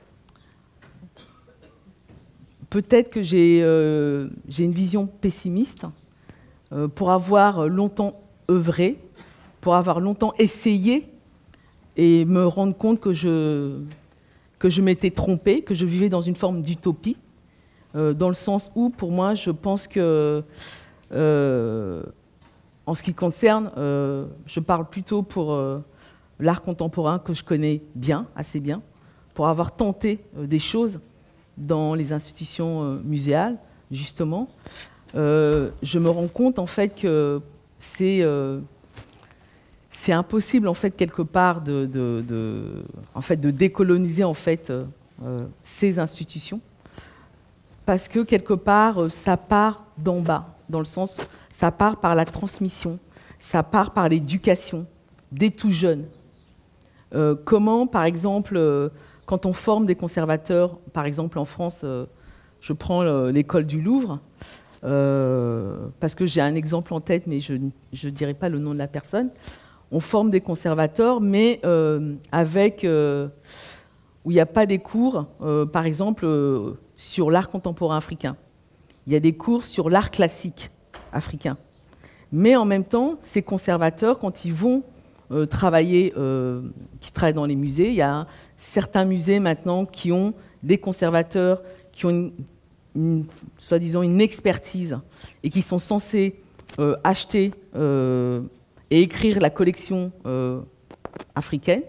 peut-être que j'ai euh, j'ai une vision pessimiste euh, pour avoir longtemps œuvré, pour avoir longtemps essayé et me rendre compte que je, que je m'étais trompée, que je vivais dans une forme d'utopie. Euh, dans le sens où, pour moi, je pense que, euh, en ce qui concerne, euh, je parle plutôt pour euh, l'art contemporain que je connais bien, assez bien, pour avoir tenté euh, des choses dans les institutions euh, muséales, justement. Euh, je me rends compte, en fait, que c'est euh, c'est impossible, en fait, quelque part, de, de, de, en fait, de décoloniser, en fait, euh, euh, ces institutions. Parce que, quelque part, ça part d'en bas, dans le sens, ça part par la transmission, ça part par l'éducation, dès tout jeune. Euh, comment, par exemple, euh, quand on forme des conservateurs, par exemple en France, euh, je prends l'école du Louvre, euh, parce que j'ai un exemple en tête, mais je ne dirai pas le nom de la personne, on forme des conservateurs, mais euh, avec, euh, où il n'y a pas des cours, euh, par exemple, euh, sur l'art contemporain africain. Il y a des cours sur l'art classique africain. Mais en même temps, ces conservateurs, quand ils vont euh, travailler, euh, qui travaillent dans les musées, il y a certains musées maintenant qui ont des conservateurs qui ont une, une, soi-disant une expertise et qui sont censés euh, acheter euh, et écrire la collection euh, africaine.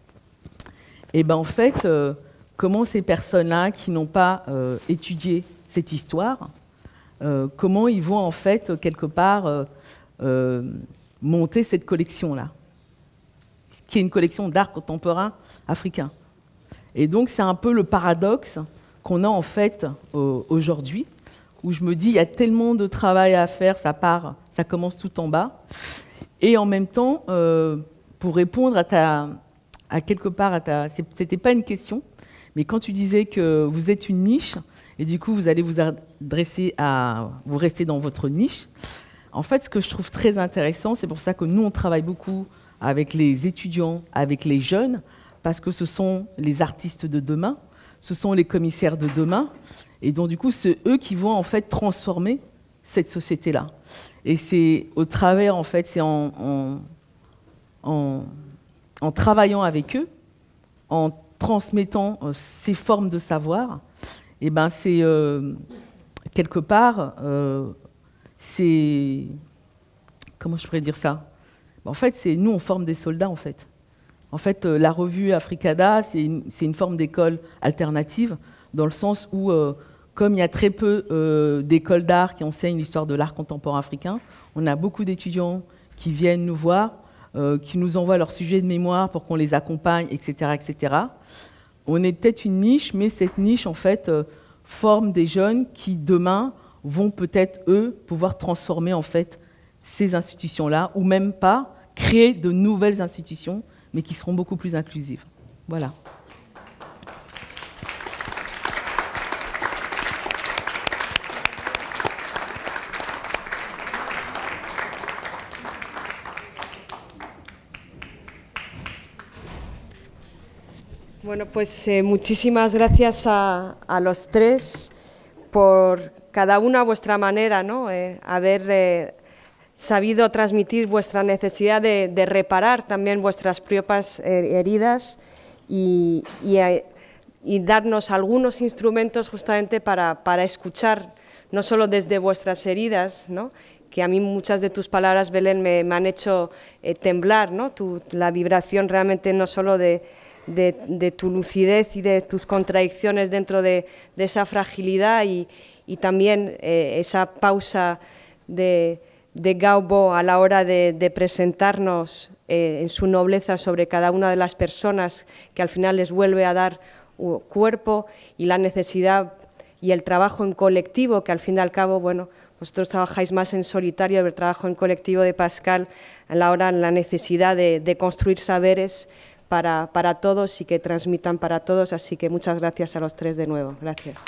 Et ben en fait, euh, comment ces personnes-là qui n'ont pas euh, étudié cette histoire, euh, comment ils vont en fait quelque part euh, euh, monter cette collection-là, qui est une collection d'art contemporain africain. Et donc c'est un peu le paradoxe qu'on a en fait euh, aujourd'hui, où je me dis il y a tellement de travail à faire, ça part, ça commence tout en bas, et en même temps, euh, pour répondre à ta, à quelque part à ta, c'était pas une question. Mais quand tu disais que vous êtes une niche, et du coup vous allez vous adresser à... vous restez dans votre niche, en fait ce que je trouve très intéressant, c'est pour ça que nous on travaille beaucoup avec les étudiants, avec les jeunes, parce que ce sont les artistes de demain, ce sont les commissaires de demain, et donc du coup, c'est eux qui vont en fait transformer cette société-là. Et c'est au travers, en fait, c'est en, en, en, en travaillant avec eux, en transmettant euh, ces formes de savoir, et ben c'est euh, quelque part, euh, c'est comment je pourrais dire ça? En fait, c'est nous on forme des soldats en fait. En fait, euh, la revue Africada, c'est une, c'est une forme d'école alternative dans le sens où, euh, comme il y a très peu euh, d'écoles d'art qui enseignent l'histoire de l'art contemporain africain, on a beaucoup d'étudiants qui viennent nous voir, euh, qui nous envoient leurs sujets de mémoire pour qu'on les accompagne, et cetera, et cetera. On est peut-être une niche, mais cette niche, en fait, euh, forme des jeunes qui, demain, vont peut-être, eux, pouvoir transformer, en fait, ces institutions-là, ou même pas, créer de nouvelles institutions, mais qui seront beaucoup plus inclusives. Voilà. Bueno, pues eh, muchísimas gracias a, a los tres por cada una a vuestra manera, ¿no? Eh, haber eh, sabido transmitir vuestra necesidad de, de reparar también vuestras propias heridas y, y, y darnos algunos instrumentos justamente para, para escuchar, no solo desde vuestras heridas, ¿no? Que a mí muchas de tus palabras, Belén, me, me han hecho eh, temblar, ¿no? Tu, la vibración realmente no solo de, de, de tu lucidez y de tus contradicciones dentro de, de esa fragilidad y, y también eh, esa pausa de, de Gao Bo a la hora de, de presentarnos eh, en su nobleza sobre cada una de las personas que al final les vuelve a dar uh, cuerpo y la necesidad y el trabajo en colectivo que al fin y al cabo, bueno, vosotros trabajáis más en solitario, el trabajo en colectivo de Pascal, a la hora, la necesidad de, de construir saberes para, para todos y que transmitan para todos. Así que muchas gracias a los tres de nuevo. Gracias.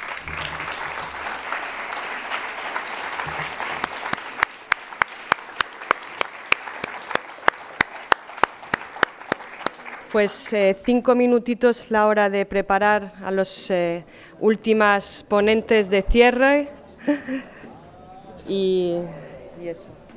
Pues eh, cinco minutitos la hora de preparar a los eh, últimas ponentes de cierre. Y, y eso.